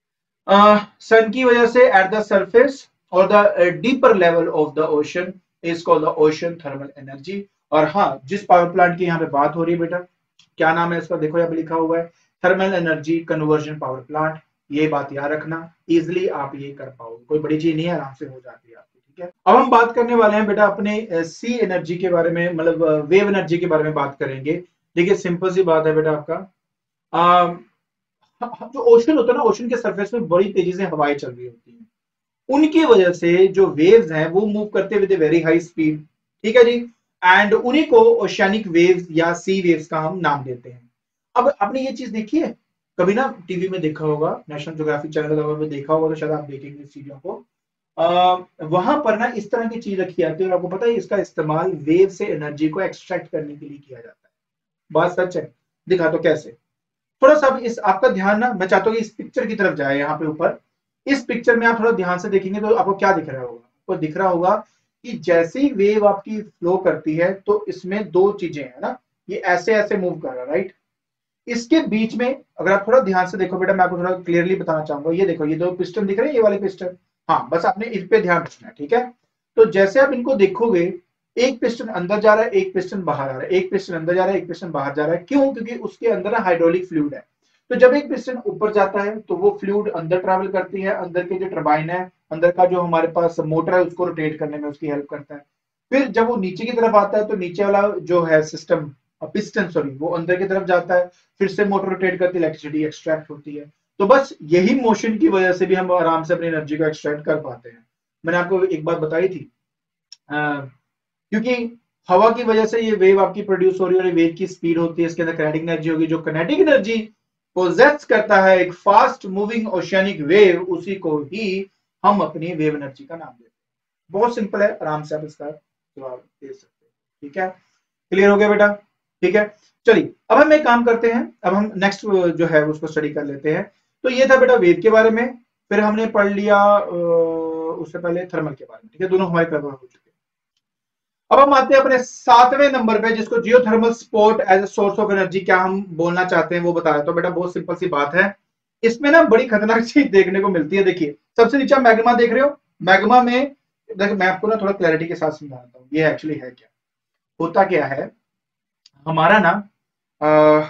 सन की वजह से एट द सरफेस और the deeper level of the ocean is called the ocean thermal energy. और हाँ, जिस पावर प्लांट की यहाँ पे बात हो रही है बेटा, क्या नाम है इसका, देखो यहाँ पे लिखा हुआ है thermal energy conversion power plant. ये बात याद रखना, इजिली आप ये कर पाओगे, कोई बड़ी चीज नहीं है, आराम से हो जाती है आपकी। ठीक है, अब हम बात करने वाले हैं बेटा अपने सी एनर्जी के बारे में, मतलब वेव एनर्जी के बारे में बात करेंगे। देखिए सिंपल सी बात है बेटा, आपका जो ओशन होता है ना, ओशन के सरफेस में बड़ी तेजी से हवाएं चल रही होती हैं, उनकी वजह से जो वेव्स हैं वो मूव करते विद वेरी हाई स्पीड। ठीक है जी। एंड उन्हीं को ओशियानिक वेव्स या सी वेव्स का हम नाम देते हैं। अब आपने ये चीज देखी है कभी ना, टीवी में देखा होगा, नेशनल ज्योग्राफिक चैनल में देखा होगा, तो शायद आप देखेंगे इस चीजों को। आ, वहां पर ना इस तरह की चीज रखी जाती है, और आपको पता है इसका इस्तेमाल वेव से एनर्जी को एक्सट्रैक्ट करने के लिए किया जाता है। बात सच है, दिखा तो कैसे। थोड़ा सा इस आपका ध्यान ना, मैं चाहता हूँ कि इस पिक्चर की तरफ जाए, यहाँ पे ऊपर इस पिक्चर में आप थोड़ा ध्यान से देखेंगे तो आपको क्या दिख रहा होगा, आपको दिख रहा होगा कि जैसे ही वेव आपकी फ्लो करती है तो इसमें दो चीजें है ना, ये ऐसे ऐसे मूव कर रहा है, राइट। इसके बीच में अगर आप थोड़ा ध्यान से देखो बेटा, मैं आपको थोड़ा क्लियरली बताना चाहूंगा, ये देखो ये दो पिस्टन दिख रहे हैं, ये वाले पिस्टन। हाँ, बस आपने इस पे ध्यान रखना है। ठीक है, तो जैसे आप इनको देखोगे, एक पिस्टन अंदर जा रहा है, एक पिस्टन बाहर आ रहा है, एक पिस्टन अंदर जा रहा है, एक पिस्टन बाहर जा रहा है। क्यों? क्योंकि उसके अंदर ना हाइड्रोलिक फ्लूइड है। तो जब एक पिस्टन ऊपर जाता है तो वो फ्लूइड अंदर ट्रैवल करती है, अंदर के जो टरबाइन है, अंदर का जो हमारे पास मोटर है, उसको रोटेट करने में उसकी हेल्प करता है। फिर जब वो नीचे की तरफ आता है तो नीचे वाला जो है सिस्टम, पिस्टन सॉरी, वो अंदर की तरफ जाता है, फिर से मोटर रोटेट करती है, इलेक्ट्रिसिटी एक्सट्रैक्ट होती है। तो बस यही मोशन की वजह से भी हम आराम से अपनी एनर्जी को एक्सट्रैक्ट कर पाते हैं। मैंने आपको एक बात बताई थी, आ, क्योंकि हवा की वजह से ये वेव आपकी प्रोड्यूस हो रही है, और ये वेव की स्पीड होती है, इसके अंदर काइनेटिक एनर्जी होगी। जो काइनेटिक एनर्जी पोजेस करता है एक फास्ट मूविंग ओशियानिक वेव, उसी को ही हम अपनी वेव एनर्जी का नाम देते हैं। बहुत सिंपल है, आराम से आप इसका जवाब दे सकते हैं। ठीक है, क्लियर हो गया बेटा? ठीक है, चलिए अब हम एक काम करते हैं, अब हम नेक्स्ट जो है उसको स्टडी कर लेते हैं। तो ये था बेटा वेव के बारे में, फिर हमने पढ़ लिया उससे पहले थर्मल के बारे में। ठीक है, दोनों हमारे कवर हो चुके हैं। अब हम आते हैं अपने सातवें नंबर पे, जिसको geothermal sport as a source of energy क्या हम बोलना चाहते हैं वो बता रहे। तो बेटा बहुत सिंपल सी बात है, इसमें ना बड़ी खतरनाक चीज देखने को मिलती है। देखिए सबसे नीचे मैग्मा देख रहे हो, मैग्मा में देखो, मैं आपको ना थोड़ा क्लैरिटी के साथ समझाता हूँ ये एक्चुअली है क्या, होता क्या है। हमारा ना आ,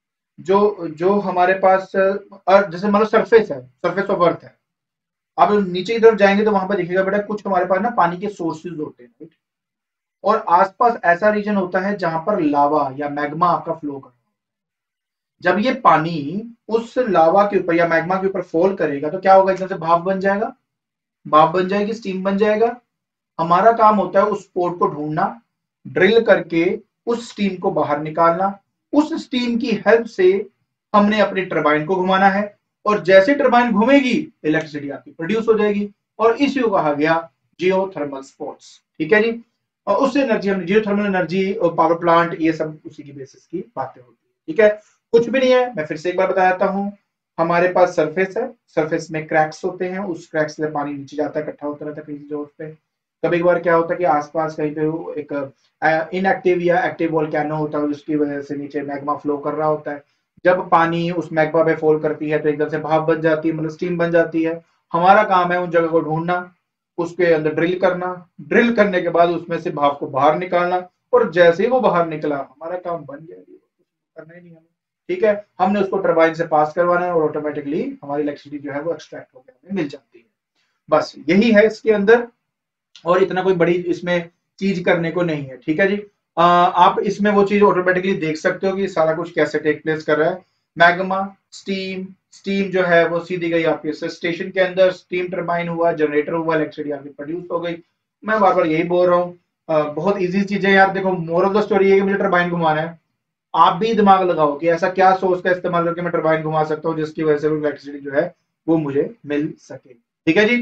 जो जो हमारे पास अर्थ, जैसे मतलब सरफेस है, सरफेस ऑफ अर्थ है। आप नीचे की तरफ जाएंगे तो वहां पर देखिएगा बेटा, कुछ हमारे पास ना पानी के सोर्सेज होते हैं, राइट। और आसपास ऐसा रीजन होता है जहां पर लावा या मैग्मा आपका फ्लो कर, जब ये पानी उस लावा के ऊपर या मैग्मा के ऊपर फॉल करेगा तो क्या होगा, एकदम से भाप बन जाएगा, भाप बन जाएगी, स्टीम बन जाएगा। हमारा काम होता है उस पोर्ट को ढूंढना, ड्रिल करके उस स्टीम को बाहर निकालना। उस स्टीम की हेल्प से हमने अपने टरबाइन को घुमाना है, और जैसे टरबाइन घूमेगी इलेक्ट्रिसिटी आपकी प्रोड्यूस हो जाएगी, और इसी को कहा गया जियोथर्मल स्पोर्ट्स। ठीक है जी। और उससे एनर्जी, हमने जियोथर्मल एनर्जी और पावर प्लांट, ये सब उसी की बेसिस की बातें होती है। ठीक है, कुछ भी नहीं है, मैं फिर से एक बार बता देता हूँ। हमारे पास सरफेस है, सरफेस में क्रैक्स होते हैं, उस क्रैक्स से पानी नीचे जाता है, इकट्ठा होता रहता है कहीं जोर पे। कभी कभार क्या होता है कि आसपास कहीं पे एक इनएक्टिव या एक्टिव वोल्केनो होता है, जिसकी वजह से नीचे मैग्मा फ्लो कर रहा होता है। जब पानी उस मैग्मा पे फॉल करती है तो एकदम से भाप बन जाती है, मतलब स्टीम बन जाती है। हमारा काम है उन जगह को ढूंढना, उसके अंदर ड्रिल करना, ड्रिल करने के बाद उसमें से भाप को बाहर निकालना, और जैसे ही वो बाहर निकला हमारा काम बन गया, करना ही नहीं हमें। ठीक है, हमने उसको टरबाइन से पास करवाना है, और ऑटोमेटिकली हमारी इलेक्ट्रिसिटी जो है वो एक्सट्रैक्ट होकर हमें मिल जाती है। बस यही है इसके अंदर, और इतना कोई बड़ी इसमें चीज करने को नहीं है। ठीक है जी, आ, आप इसमें वो चीज ऑटोमेटिकली देख सकते हो कि सारा कुछ कैसे टेक प्लेस कर रहा है। मैग्मा, स्टीम, स्टीम जो है वो सीधी गई आपके स्टेशन के अंदर, स्टीम टरबाइन हुआ, जनरेटर हुआ, इलेक्ट्रिसिटी आपकी प्रोड्यूस हो गई। मैं बार बार यही बोल रहा हूँ, बहुत इजी चीजें यार। देखो मोरल ऑफ द स्टोरी है कि मुझे टरबाइन घुमाना है, आप भी दिमाग लगाओ कि ऐसा क्या सोर्स का इस्तेमाल करके मैं टरबाइन घुमा सकता हूँ जिसकी वजह से वो इलेक्ट्रिसिटी जो है वो मुझे मिल सके। ठीक है जी,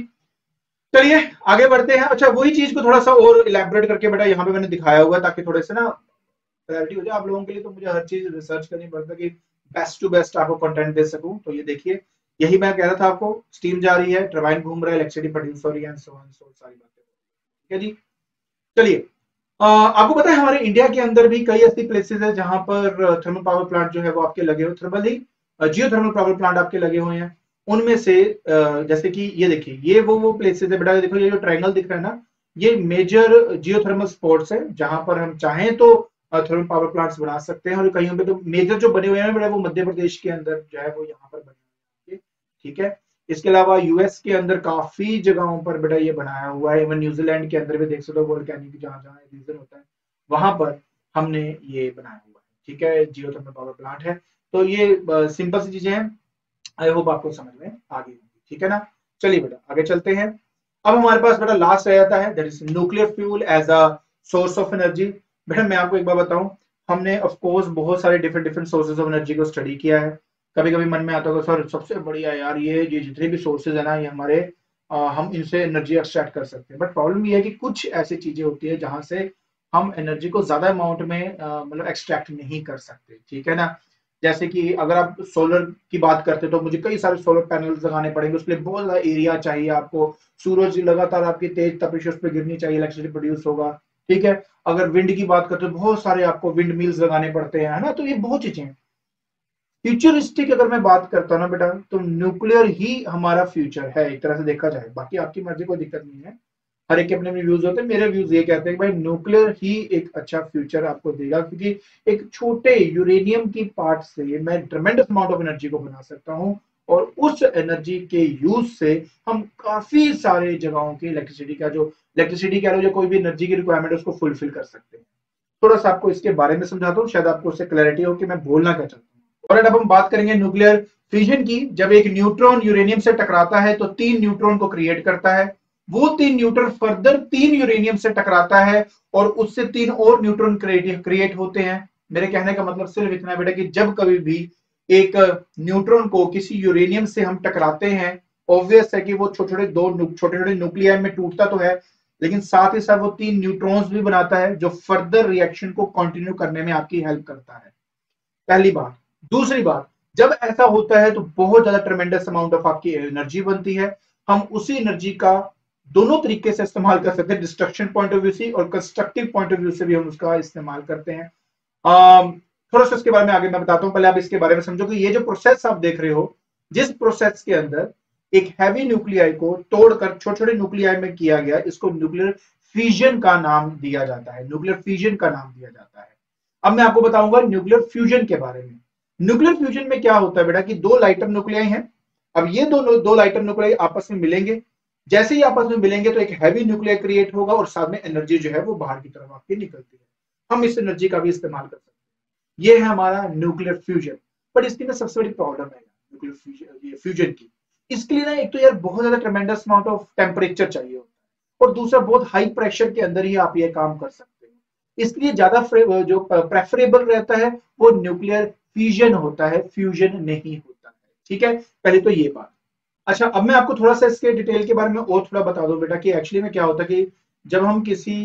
चलिए आगे बढ़ते हैं। अच्छा, वही चीज को थोड़ा सा और इलेबोरेट करके बेटा यहाँ पे मैंने दिखाया हुआ है ताकि थोड़े से ना क्लैरिटी हो जाए आप लोगों के लिए। तो मुझे हर चीज रिसर्च करनी पड़ता है कि बेस्ट टू बेस्ट आपको कंटेंट दे सकूं। तो ये देखिए, यही मैं कह रहा था आपको, स्टीम जा रही है, टरबाइन घूम रहा है, इलेक्ट्रिसिटी प्रोड्यूस हो रही है, एंड सो ऑन सो सारी बातें। ठीक है जी, चलिए। अ, आपको पता है हमारे इंडिया के अंदर भी कई ऐसी प्लेसेस है जहां पर थर्मल पावर प्लांट जो है वो आपके लगे हुए, थर्मल ही जियो थर्मल पावर प्लांट आपके लगे हुए हैं। उनमें से अ, जैसे कि ये देखिए, ये वो वो प्लेसेस है बेटा, देखो ये जो ट्रायंगल दिख रहा है ना, ये मेजर जियो थर्मल स्पॉट्स है जहां पर हम चाहें तो थर्मल पावर प्लांट्स बना सकते हैं। और कहीं पे तो मेजर जो बने हुए हैं बेटा वो मध्य प्रदेश के अंदर जो है वो यहाँ पर बने हुए हैं। ठीक है, इसके अलावा यूएस के अंदर काफी जगहों पर बेटा ये बनाया हुआ है। इवन न्यूजीलैंड के अंदर भी देख सकते हो, वोल्केनिक जहां जहां रीजन होता है वहां पर हमने ये बनाया हुआ है। ठीक है, जियो थर्मल पावर प्लांट है। तो ये सिंपल सी चीजें हैं, आई होप आपको समझ में आ गई होगी। ठीक है ना, चलिए बेटा आगे चलते हैं। अब हमारे पास बेटा लास्ट रह जाता है, that is nuclear fuel as a source of energy. बेटा मैं आपको एक बार बताऊं, हमने ऑफ कोर्स बहुत सारे different different sources of energy को स्टडी किया है। कभी कभी मन में आता होगा सर सबसे बढ़िया यार ये ये जितने भी सोर्सेज है ना ये हमारे आ, हम इनसे एनर्जी एक्सट्रैक्ट कर सकते हैं। बट प्रॉब्लम ये है कि कुछ ऐसी चीजें होती है जहां से हम एनर्जी को ज्यादा अमाउंट में आ, मतलब एक्सट्रैक्ट नहीं कर सकते। ठीक है ना, जैसे कि अगर आप सोलर की बात करते हो तो मुझे कई सारे सोलर पैनल्स लगाने पड़ेंगे, उसके लिए बहुत ज्यादा एरिया चाहिए आपको, सूरज लगातार आपकी तेज तपिश उस पर गिरनी चाहिए, इलेक्ट्रिसिटी प्रोड्यूस होगा। ठीक है, अगर विंड की बात करते हो बहुत सारे आपको विंड मिल्स लगाने पड़ते हैं, है ना। तो ये बहुत चीजें हैं। फ्यूचरिस्टिक अगर मैं बात करता हूँ ना बेटा, तो न्यूक्लियर ही हमारा फ्यूचर है एक तरह से देखा जाए। बाकी आपकी मर्जी, कोई दिक्कत नहीं है, हर एक के अपने अपने व्यूज होते हैं। मेरे व्यूज ये कहते हैं कि भाई न्यूक्लियर ही एक अच्छा फ्यूचर आपको देगा, क्योंकि एक छोटे यूरेनियम की पार्ट से मैं ट्रमेंडस अमाउंट ऑफ एनर्जी को बना सकता हूँ, और उस एनर्जी के यूज से हम काफी सारे जगहों की इलेक्ट्रिसिटी का जो इलेक्ट्रिसिटी कह लो, जो कोई भी एनर्जी की रिक्वायरमेंट है उसको फुलफिल कर सकते हैं। थोड़ा सा आपको इसके बारे में समझाता हूँ, शायद आपको उससे क्लैरिटी हो कि मैं बोलना क्या चाहता हूँ। और अब हम बात करेंगे न्यूक्लियर फिजन की। जब एक न्यूट्रॉन यूरेनियम से टकराता है तो तीन न्यूट्रॉन को क्रिएट करता है, वो तीन न्यूट्रॉन फर्दर तीन यूरेनियम से टकराता है और उससे तीन और न्यूट्रॉन क्रिएट होते हैं। मेरे कहने का मतलब सिर्फ इतना बेटा कि जब कभी भी एक न्यूट्रॉन को किसी यूरेनियम से हम टकराते हैं, ऑब्वियस है कि वो छोटे छोटे दो छोटे छोटे न्यूक्लियाई में टूटता तो है, लेकिन साथ ही साथ वो तीन न्यूट्रॉन्स भी बनाता है जो फर्दर रिएक्शन को कंटिन्यू करने में आपकी हेल्प करता है। पहली बात। दूसरी बात, जब ऐसा होता है तो बहुत ज्यादा ट्रेमेंडस अमाउंट ऑफ आपकी एनर्जी बनती है। हम उसी एनर्जी का दोनों तरीके से इस्तेमाल कर सकते हैं, डिस्ट्रक्शन पॉइंट ऑफ व्यू से और कंस्ट्रक्टिव पॉइंट ऑफ व्यू से भी हम उसका इस्तेमाल करते हैं। um, थोड़ा सा इसके बारे में आगे मैं बताता हूं, पहले आप इसके बारे में समझो कि ये जो प्रोसेस आप देख रहे हो, जिस प्रोसेस के अंदर एक हैवी न्यूक्लियाई को तोड़कर छोटे छोटे न्यूक्लियाई में किया गया, इसको न्यूक्लियर फ्यूजन का नाम दिया जाता है। न्यूक्लियर फ्यूजन का नाम दिया जाता है। अब मैं आपको बताऊंगा न्यूक्लियर फ्यूजन के बारे में। न्यूक्लियर फ्यूजन में क्या होता है बेटा कि दो लाइटर न्यूक्लियाई हैं। अब ये दो दो लाइटर न्यूक्लियाई आपस में मिलेंगे, जैसे ही आपस में मिलेंगे तो एक हैवी न्यूक्लियर क्रिएट होगा और साथ में एनर्जी जो है वो बाहर की तरफ आपकी निकलती है। हम इस एनर्जी का भी इस्तेमाल कर सकते हैं। ये है हमारा न्यूक्लियर फ्यूजन। बट इसकी ना सबसे बड़ी प्रॉब्लम है न्यूक्लियर फ्यूजन, ये फ्यूजन की। इसके लिए ना एक तो यार बहुत ज्यादा ट्रेमेंडस अमाउंट ऑफ टेम्परेचर चाहिए होता है, और दूसरा बहुत हाई प्रेशर के अंदर ही आप ये काम कर सकते हैं। इसलिए ज्यादा जो प्रेफरेबल रहता है वो न्यूक्लियर फ्यूजन होता है, फ्यूजन नहीं होता है। ठीक है, पहले तो ये बात। अच्छा, अब मैं आपको थोड़ा सा इसके डिटेल के बारे में और थोड़ा बता दूं बेटा कि एक्चुअली में क्या होता है कि जब हम किसी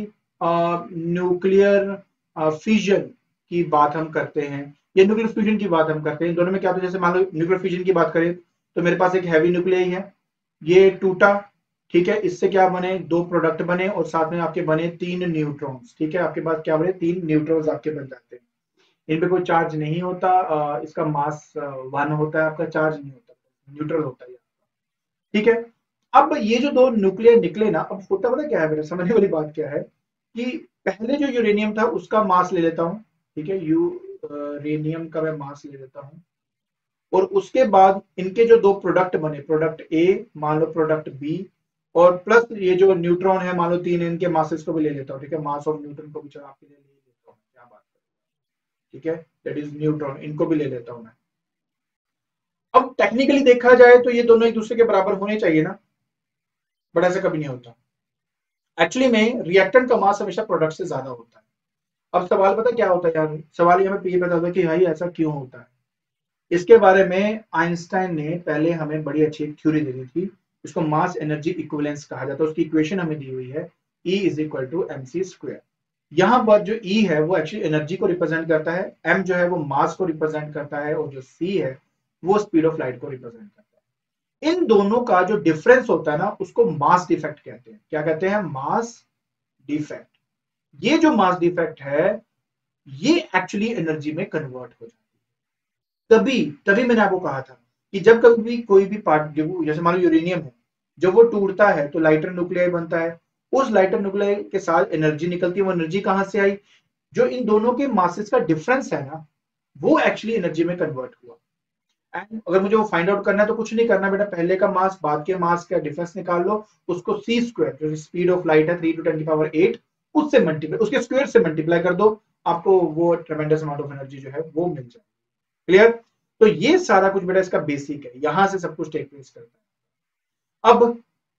न्यूक्लियर फ्यूजन की बात हम करते हैं या न्यूक्लियर फ्यूजन की बात हम करते हैं, दोनों में क्या होता है, जैसे मान लो न्यूक्लियर फ्यूजन की बात करें तो मेरे पास एक हैवी न्यूक्लियाई है, ये टूटा। ठीक है, इससे क्या बने, दो प्रोडक्ट बने और साथ में आपके बने तीन न्यूट्रॉन्स। ठीक है, आपके पास क्या बने, तीन न्यूट्रॉन्स आपके बन जाते हैं। इन पे कोई चार्ज नहीं होता, इसका मास वन होता है, आपका चार्ज नहीं होता, न्यूट्रल होता है। ठीक है, अब ये जो दो न्यूक्लियर निकले ना, अब होता पता क्या है मेरे समझने वाली बात क्या है कि पहले जो यूरेनियम था उसका मास ले लेता हूं। ठीक है, यूरेनियम का मैं मास ले लेता हूं, और उसके बाद इनके जो दो प्रोडक्ट बने, प्रोडक्ट ए मान लो, प्रोडक्ट बी, और प्लस ये जो न्यूट्रॉन है मान लो तीन, इनके मासेस को भी ले लेता हूँ। ठीक है, मास ऑफ न्यूट्रॉन को भी चढ़ा के ले लेता हूँ। ठीक है, दैट इज न्यूट्रॉन, इनको भी ले लेता हूं मैं। अब टेक्निकली देखा जाए तो ये दोनों एक दूसरे के बराबर होने चाहिए ना, बट ऐसा कभी नहीं होता। एक्चुअली में रिएक्टेंट का मास हमेशा प्रोडक्ट से ज्यादा होता है। अब सवाल पता क्या होता है यार, सवाल ये हमें ये पता होता है कि भाई ऐसा क्यों होता है। इसके बारे में आइंस्टाइन ने पहले हमें बड़ी अच्छी एक थ्योरी दे दी थी, इसको मास एनर्जी इक्विवेलेंस कहा जाता है। उसकी इक्वेशन हमें दी हुई है, E is equal to M C square. यहाँ पर जो E है वो एक्चुअली एनर्जी को रिप्रेजेंट करता है, M जो है वो मास को रिप्रेजेंट करता है, और जो C है वो स्पीड ऑफ लाइट को रिप्रेजेंट करता है। इन दोनों का जो डिफरेंस होता है ना, उसको मास डिफेक्ट कहते हैं। क्या कहते हैं? Mass defect. ये जो मास डिफेक्ट है ये एक्चुअली एनर्जी में कन्वर्ट हो जाती है। तभी तभी मैंने आपको कहा था कि जब कभी भी कोई भी पार्ट, जैसे मान लो यूरेनियम है, जब वो टूटता है तो लाइटर न्यूक्लियाई बनता है, उस लाइटर न्यूक्लियाई के साथ एनर्जी निकलती है। वो एनर्जी कहां से आई? जो इन दोनों के मासेस का डिफरेंस है ना, वो एक्चुअली एनर्जी में कन्वर्ट हुआ। एंड अगर मुझे वो फाइंड आउट करना है तो कुछ नहीं करना बेटा, पहले का मास बाद के मास का डिफरेंस निकाल लो, उसको सी स्क्वायर, जो स्पीड ऑफ लाइट है थ्री टू टेन की पावर एट, उससे मल्टीप्लाई, उसके स्क्वायर से मल्टीप्लाई कर दो, आपको वो ट्रेमेंडस अमाउंट ऑफ एनर्जी जो है वो मिल जाए। क्लियर? तो ये सारा कुछ बेटा इसका बेसिक है, यहां से सब कुछ टेक प्लेस करता है। अब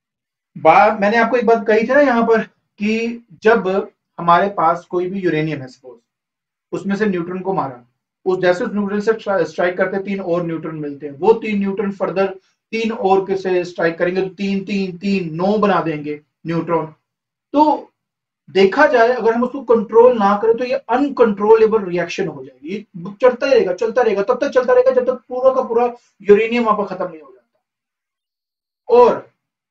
बात मैंने आपको एक बात कही थी ना यहाँ पर, कि जब हमारे पास कोई भी यूरेनियम है सपोज, उसमें से न्यूट्रॉन को मारा, उस जैसे उस न्यूट्रॉन से स्ट्राइक करते हैं तीन और न्यूट्रॉन मिलते हैं, वो तीन न्यूट्रॉन फर्दर तीन और से स्ट्राइक करेंगे तो तीन तीन तीन नौ बना देंगे न्यूट्रॉन। तो देखा जाए अगर हम उसको कंट्रोल ना करें तो ये अनकंट्रोलेबल रिएक्शन हो जाएगी, ये चलता ही रहेगा चलता रहेगा, तब तक चलता रहेगा जब तक पूरा का पूरा यूरेनियम वहां पर खत्म नहीं हो जाता। और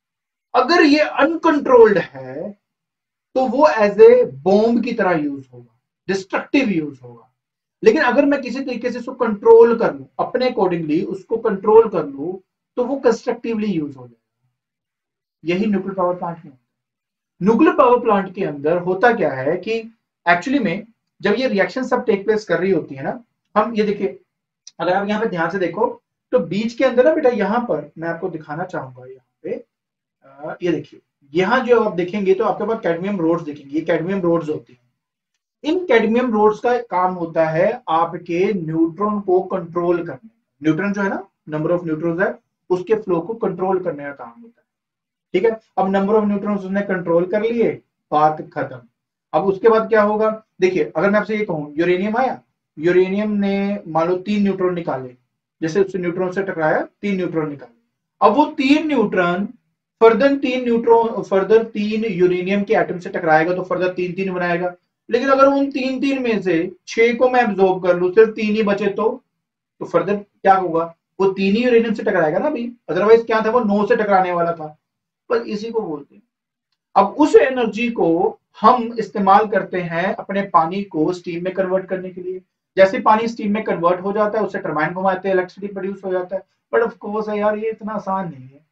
अगर ये अनकंट्रोल्ड है तो वो एज ए बॉम्ब की तरह यूज होगा, डिस्ट्रक्टिव यूज होगा। लेकिन अगर मैं किसी तरीके से उसको कंट्रोल कर लूं, अपने अकॉर्डिंगली उसको कंट्रोल कर लूं, तो वो कंस्ट्रक्टिवली यूज हो जाएगा। यही न्यूक्लियर पावर प्लांट में। न्यूक्लियर पावर प्लांट के अंदर होता क्या है कि एक्चुअली में जब ये रिएक्शन सब टेक प्लेस कर रही होती है ना, हम ये देखिए, अगर आप यहाँ पे ध्यान से देखो तो बीच के अंदर ना बेटा, यहाँ पर मैं आपको दिखाना चाहूंगा, यहाँ पे आ, ये देखिए, यहाँ जो आप देखेंगे तो आपके पास कैडमियम रोड्स दिखेंगे, ये कैडमियम रोड्स होती हैं। इन कैडमियम रोड्स का काम होता है आपके न्यूट्रॉन को कंट्रोल करने, न्यूट्रॉन जो है ना, नंबर ऑफ न्यूट्रॉन्स है, उसके फ्लो को कंट्रोल करने का काम होता है। ठीक है, अब नंबर ऑफ न्यूट्रॉन्स उसने कंट्रोल कर लिए, बात खत्म। अब उसके बाद क्या होगा? देखिए, अगर मैं आपसे ये कहूं यूरेनियम आया, यूरेनियम ने मान लो तीन न्यूट्रॉन निकाले, जैसे उससे न्यूट्रॉन से टकराया, तीन न्यूट्रॉन निकाले। अब वो तीन न्यूट्रॉन फर्दर तीन न्यूट्रॉन फर्दर तीन यूरेनियम के एटम से टकराएगा तो फर्दर तीन तीन बनाएगा। लेकिन अगर उन तीन तीन में से छह को मैं एब्जॉर्ब कर लूं, सिर्फ तीन ही बचे, तो तो फर्दर क्या होगा? वो तीन ही यूरेनियम से टकराएगा ना अभी, अदरवाइज क्या था, वो नौ से टकराने वाला था। पर इसी को बोलते हैं। अब उस एनर्जी को हम इस्तेमाल करते हैं अपने पानी को स्टीम में कन्वर्ट करने के लिए। जैसे पानी स्टीम में कन्वर्ट हो जाता है, उससे टरबाइन घुमाते हैं, इलेक्ट्रिसिटी प्रोड्यूस हो जाता है। बट ऑफ कोर्स है यार, ये इतना आसान नहीं है,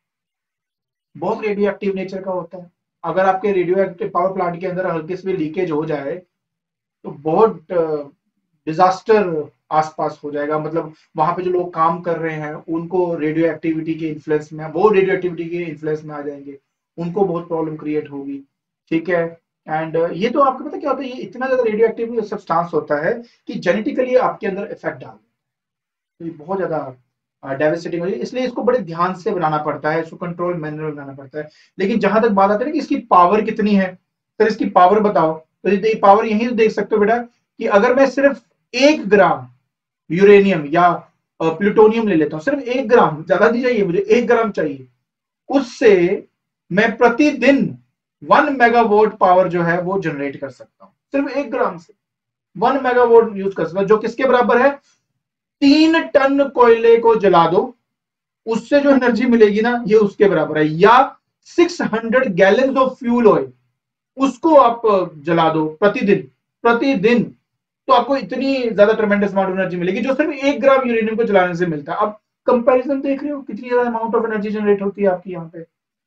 बहुत रेडियो एक्टिव नेचर का होता है। अगर आपके रेडियो एक्टिव पावर प्लांट के अंदर हल्के से भी लीकेज हो जाए तो बहुत डिजास्टर आसपास हो जाएगा। मतलब वहां पे जो लोग काम कर रहे हैं उनको रेडियो एक्टिविटी के इन्फ्लुएंस में, वो रेडियो एक्टिविटी के इन्फ्लुएंस में आ जाएंगे, उनको बहुत प्रॉब्लम क्रिएट होगी। ठीक है, एंड ये तो आपको पता क्या होता है, ये इतना ज्यादा रेडियो एक्टिव सब्सटेंस होता है कि जेनेटिकली आपके अंदर इफेक्ट डाल, तो ये बहुत ज्यादा डेविस्टेटिंग हो जाए, इसलिए इसको बड़े ध्यान से बनाना पड़ता है, इसको कंट्रोल मैनर में बनाना पड़ता है। लेकिन जहां तक बात आती है ना कि इसकी पावर कितनी है, सर इसकी पावर बताओ, तो ये पावर यही तो देख सकते हो बेटा, कि अगर मैं सिर्फ एक ग्राम यूरेनियम या प्लूटोनियम ले लेता हूं, सिर्फ एक ग्राम, ज्यादा नहीं चाहिए मुझे, एक ग्राम चाहिए, उससे मैं प्रतिदिन वन मेगावाट पावर जो है वो जनरेट कर सकता हूं। सिर्फ एक ग्राम से वन मेगावाट यूज कर सकता हूं, जो किसके बराबर है? तीन टन कोयले को जला दो, उससे जो एनर्जी मिलेगी ना, ये उसके बराबर है। या six hundred gallon of fuel oil, उसको आप जला दो प्रतिदिन प्रतिदिन, तो आपको इतनी ज्यादा ट्रेमेंडस अमाउंट ऑफ एनर्जी मिलेगी जो सिर्फ एक ग्राम यूरेनियम को जलाने से मिलता है। अब कंपैरिजन देख रहे हो कितनी ज्यादा अमाउंट ऑफ एनर्जी जनरेट होती है आपकी यहाँ पे।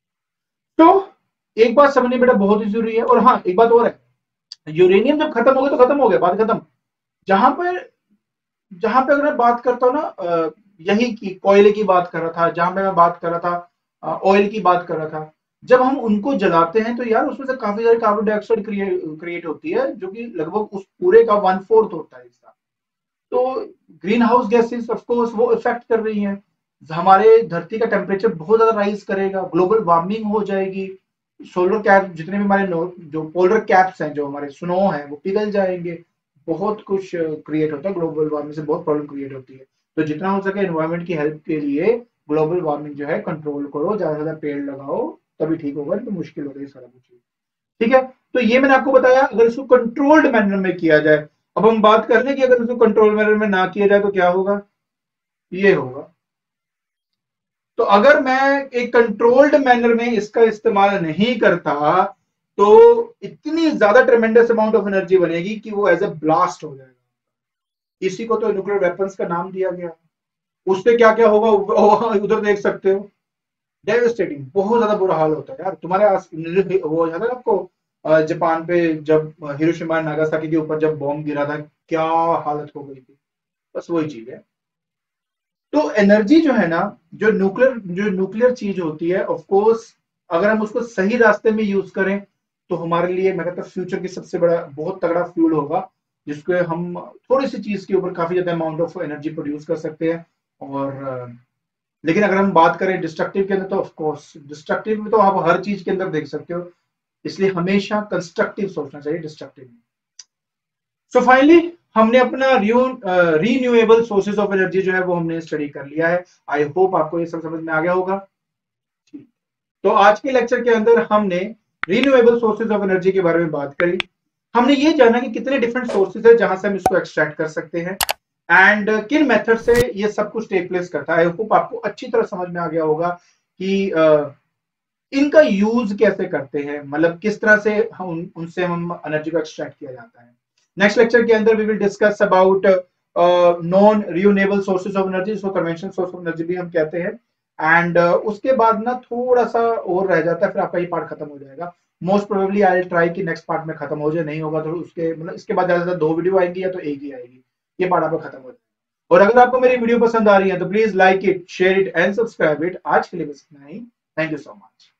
तो एक बात समझने बेटा बहुत ही जरूरी है। और हाँ, एक बात और है, यूरेनियम जब खत्म हो गया तो खत्म हो गया, बात खत्म। जहां पर जहां पे अगर मैं बात करता हूँ ना, यही की कोयले की बात कर रहा था, जहां पे मैं बात कर रहा था ऑयल की बात कर रहा था, जब हम उनको जलाते हैं तो यार उसमें से काफी सारी कार्बन डाइऑक्साइड क्रिएट होती है, जो कि लगभग उस पूरे का वन फोर्थ होता है हिस्सा। तो greenhouse gases of course वो इफेक्ट कर रही हैं, हमारे धरती का टेम्परेचर बहुत ज्यादा राइज करेगा, ग्लोबल वार्मिंग हो जाएगी, सोलर कैप जितने भी हमारे जो पोलर कैप्स हैं, जो हमारे स्नो है, वो पिघल जाएंगे, बहुत कुछ क्रिएट होता है, ग्लोबल वार्मिंग से बहुत प्रॉब्लम क्रिएट होती है। तो जितना हो सके एनवायरमेंट की हेल्प के लिए ग्लोबल वार्मिंग जो है कंट्रोल करो, ज्यादा से ज्यादा पेड़ लगाओ, तभी ठीक होगा, तो मुश्किल हो रही है सारा कुछ। ठीक है, तो ये मैंने आपको बताया, अगर इसको कंट्रोल्ड मैनर में किया जाए। अब हम बात कर लें कि अगर इसको कंट्रोल मैनर में ना किया जाए तो क्या होगा, ये होगा। तो अगर मैं एक कंट्रोल्ड मैनर में इसका इस्तेमाल नहीं करता तो इतनी ज्यादा ट्रेमेंडस अमाउंट ऑफ एनर्जी बनेगी कि वो एज ए ब्लास्ट हो जाएगा। इसी को तो न्यूक्लियर वेपन्स का नाम दिया गया। उससे क्या क्या होगा उधर देख सकते हो, डेविस्टेटिंग, बहुत ज्यादा बुरा हाल होता है यार। तुम्हारे आस वो याद है आपको, जापान पे जब हिरोशिमा नागासाकी के ऊपर जब बॉम्ब गिरा था, क्या हालत हो गई थी। बस वही चीज है। तो एनर्जी जो है ना, जो न्यूक्लियर जो न्यूक्लियर चीज होती है, ऑफ कोर्स अगर हम उसको सही रास्ते में यूज करें तो हमारे लिए मैं कहता हूँ फ्यूचर की सबसे बड़ा बहुत तगड़ा फ्यूल होगा, जिसको हम थोड़ी सी चीज के ऊपर काफी ज्यादा अमाउंट ऑफ एनर्जी प्रोड्यूस कर सकते हैं। और लेकिन अगर हम बात करें डिस्ट्रक्टिव के अंदर, तो ऑफ कोर्स डिस्ट्रक्टिव में तो आप हर चीज के अंदर देख सकते हो, इसलिए हमेशा कंस्ट्रक्टिव सोचना चाहिए डिस्ट्रक्टिव में। सो फाइनली हमने अपना रीन्यूएबल सोर्सेज ऑफ एनर्जी जो है वो हमने स्टडी कर लिया है। आई होप आपको ये सब समझ में आ गया होगा। ठीक, तो आज के लेक्चर के अंदर हमने रीन्यूएबल सोर्सेज ऑफ एनर्जी के बारे में बात करी। हमने ये जाना कि कितने डिफरेंट सोर्सेज है जहां से हम इसको एक्सट्रैक्ट कर सकते हैं, एंड किन मेथड से ये सब कुछ टेक प्लेस करता है। आई होप आपको अच्छी तरह समझ में आ गया होगा कि uh, इनका यूज कैसे करते हैं, मतलब किस तरह से हम उनसे हम एनर्जी को एक्सट्रैक्ट किया जाता है। नेक्स्ट लेक्चर के अंदर we will discuss about non renewable sources of energy, जिसको कन्वेंशनल सोर्स ऑफ एनर्जी भी हम कहते हैं। एंड uh, उसके बाद ना थोड़ा सा और रह जाता है, फिर आपका ये पार्ट खत्म हो जाएगा। Most probably I will try कि नेक्स्ट पार्ट में खत्म हो जाए, नहीं होगा तो उसके मतलब इसके बाद ज्यादा से ज्यादा दो वीडियो आएंगी या तो एक ही आएगी, ये पार्ट आपका खत्म हो जाएगा। और अगर आपको मेरी वीडियो पसंद आ रही है तो please like it, share it and subscribe it. आज के लिए बस इतना ही। Thank you so much.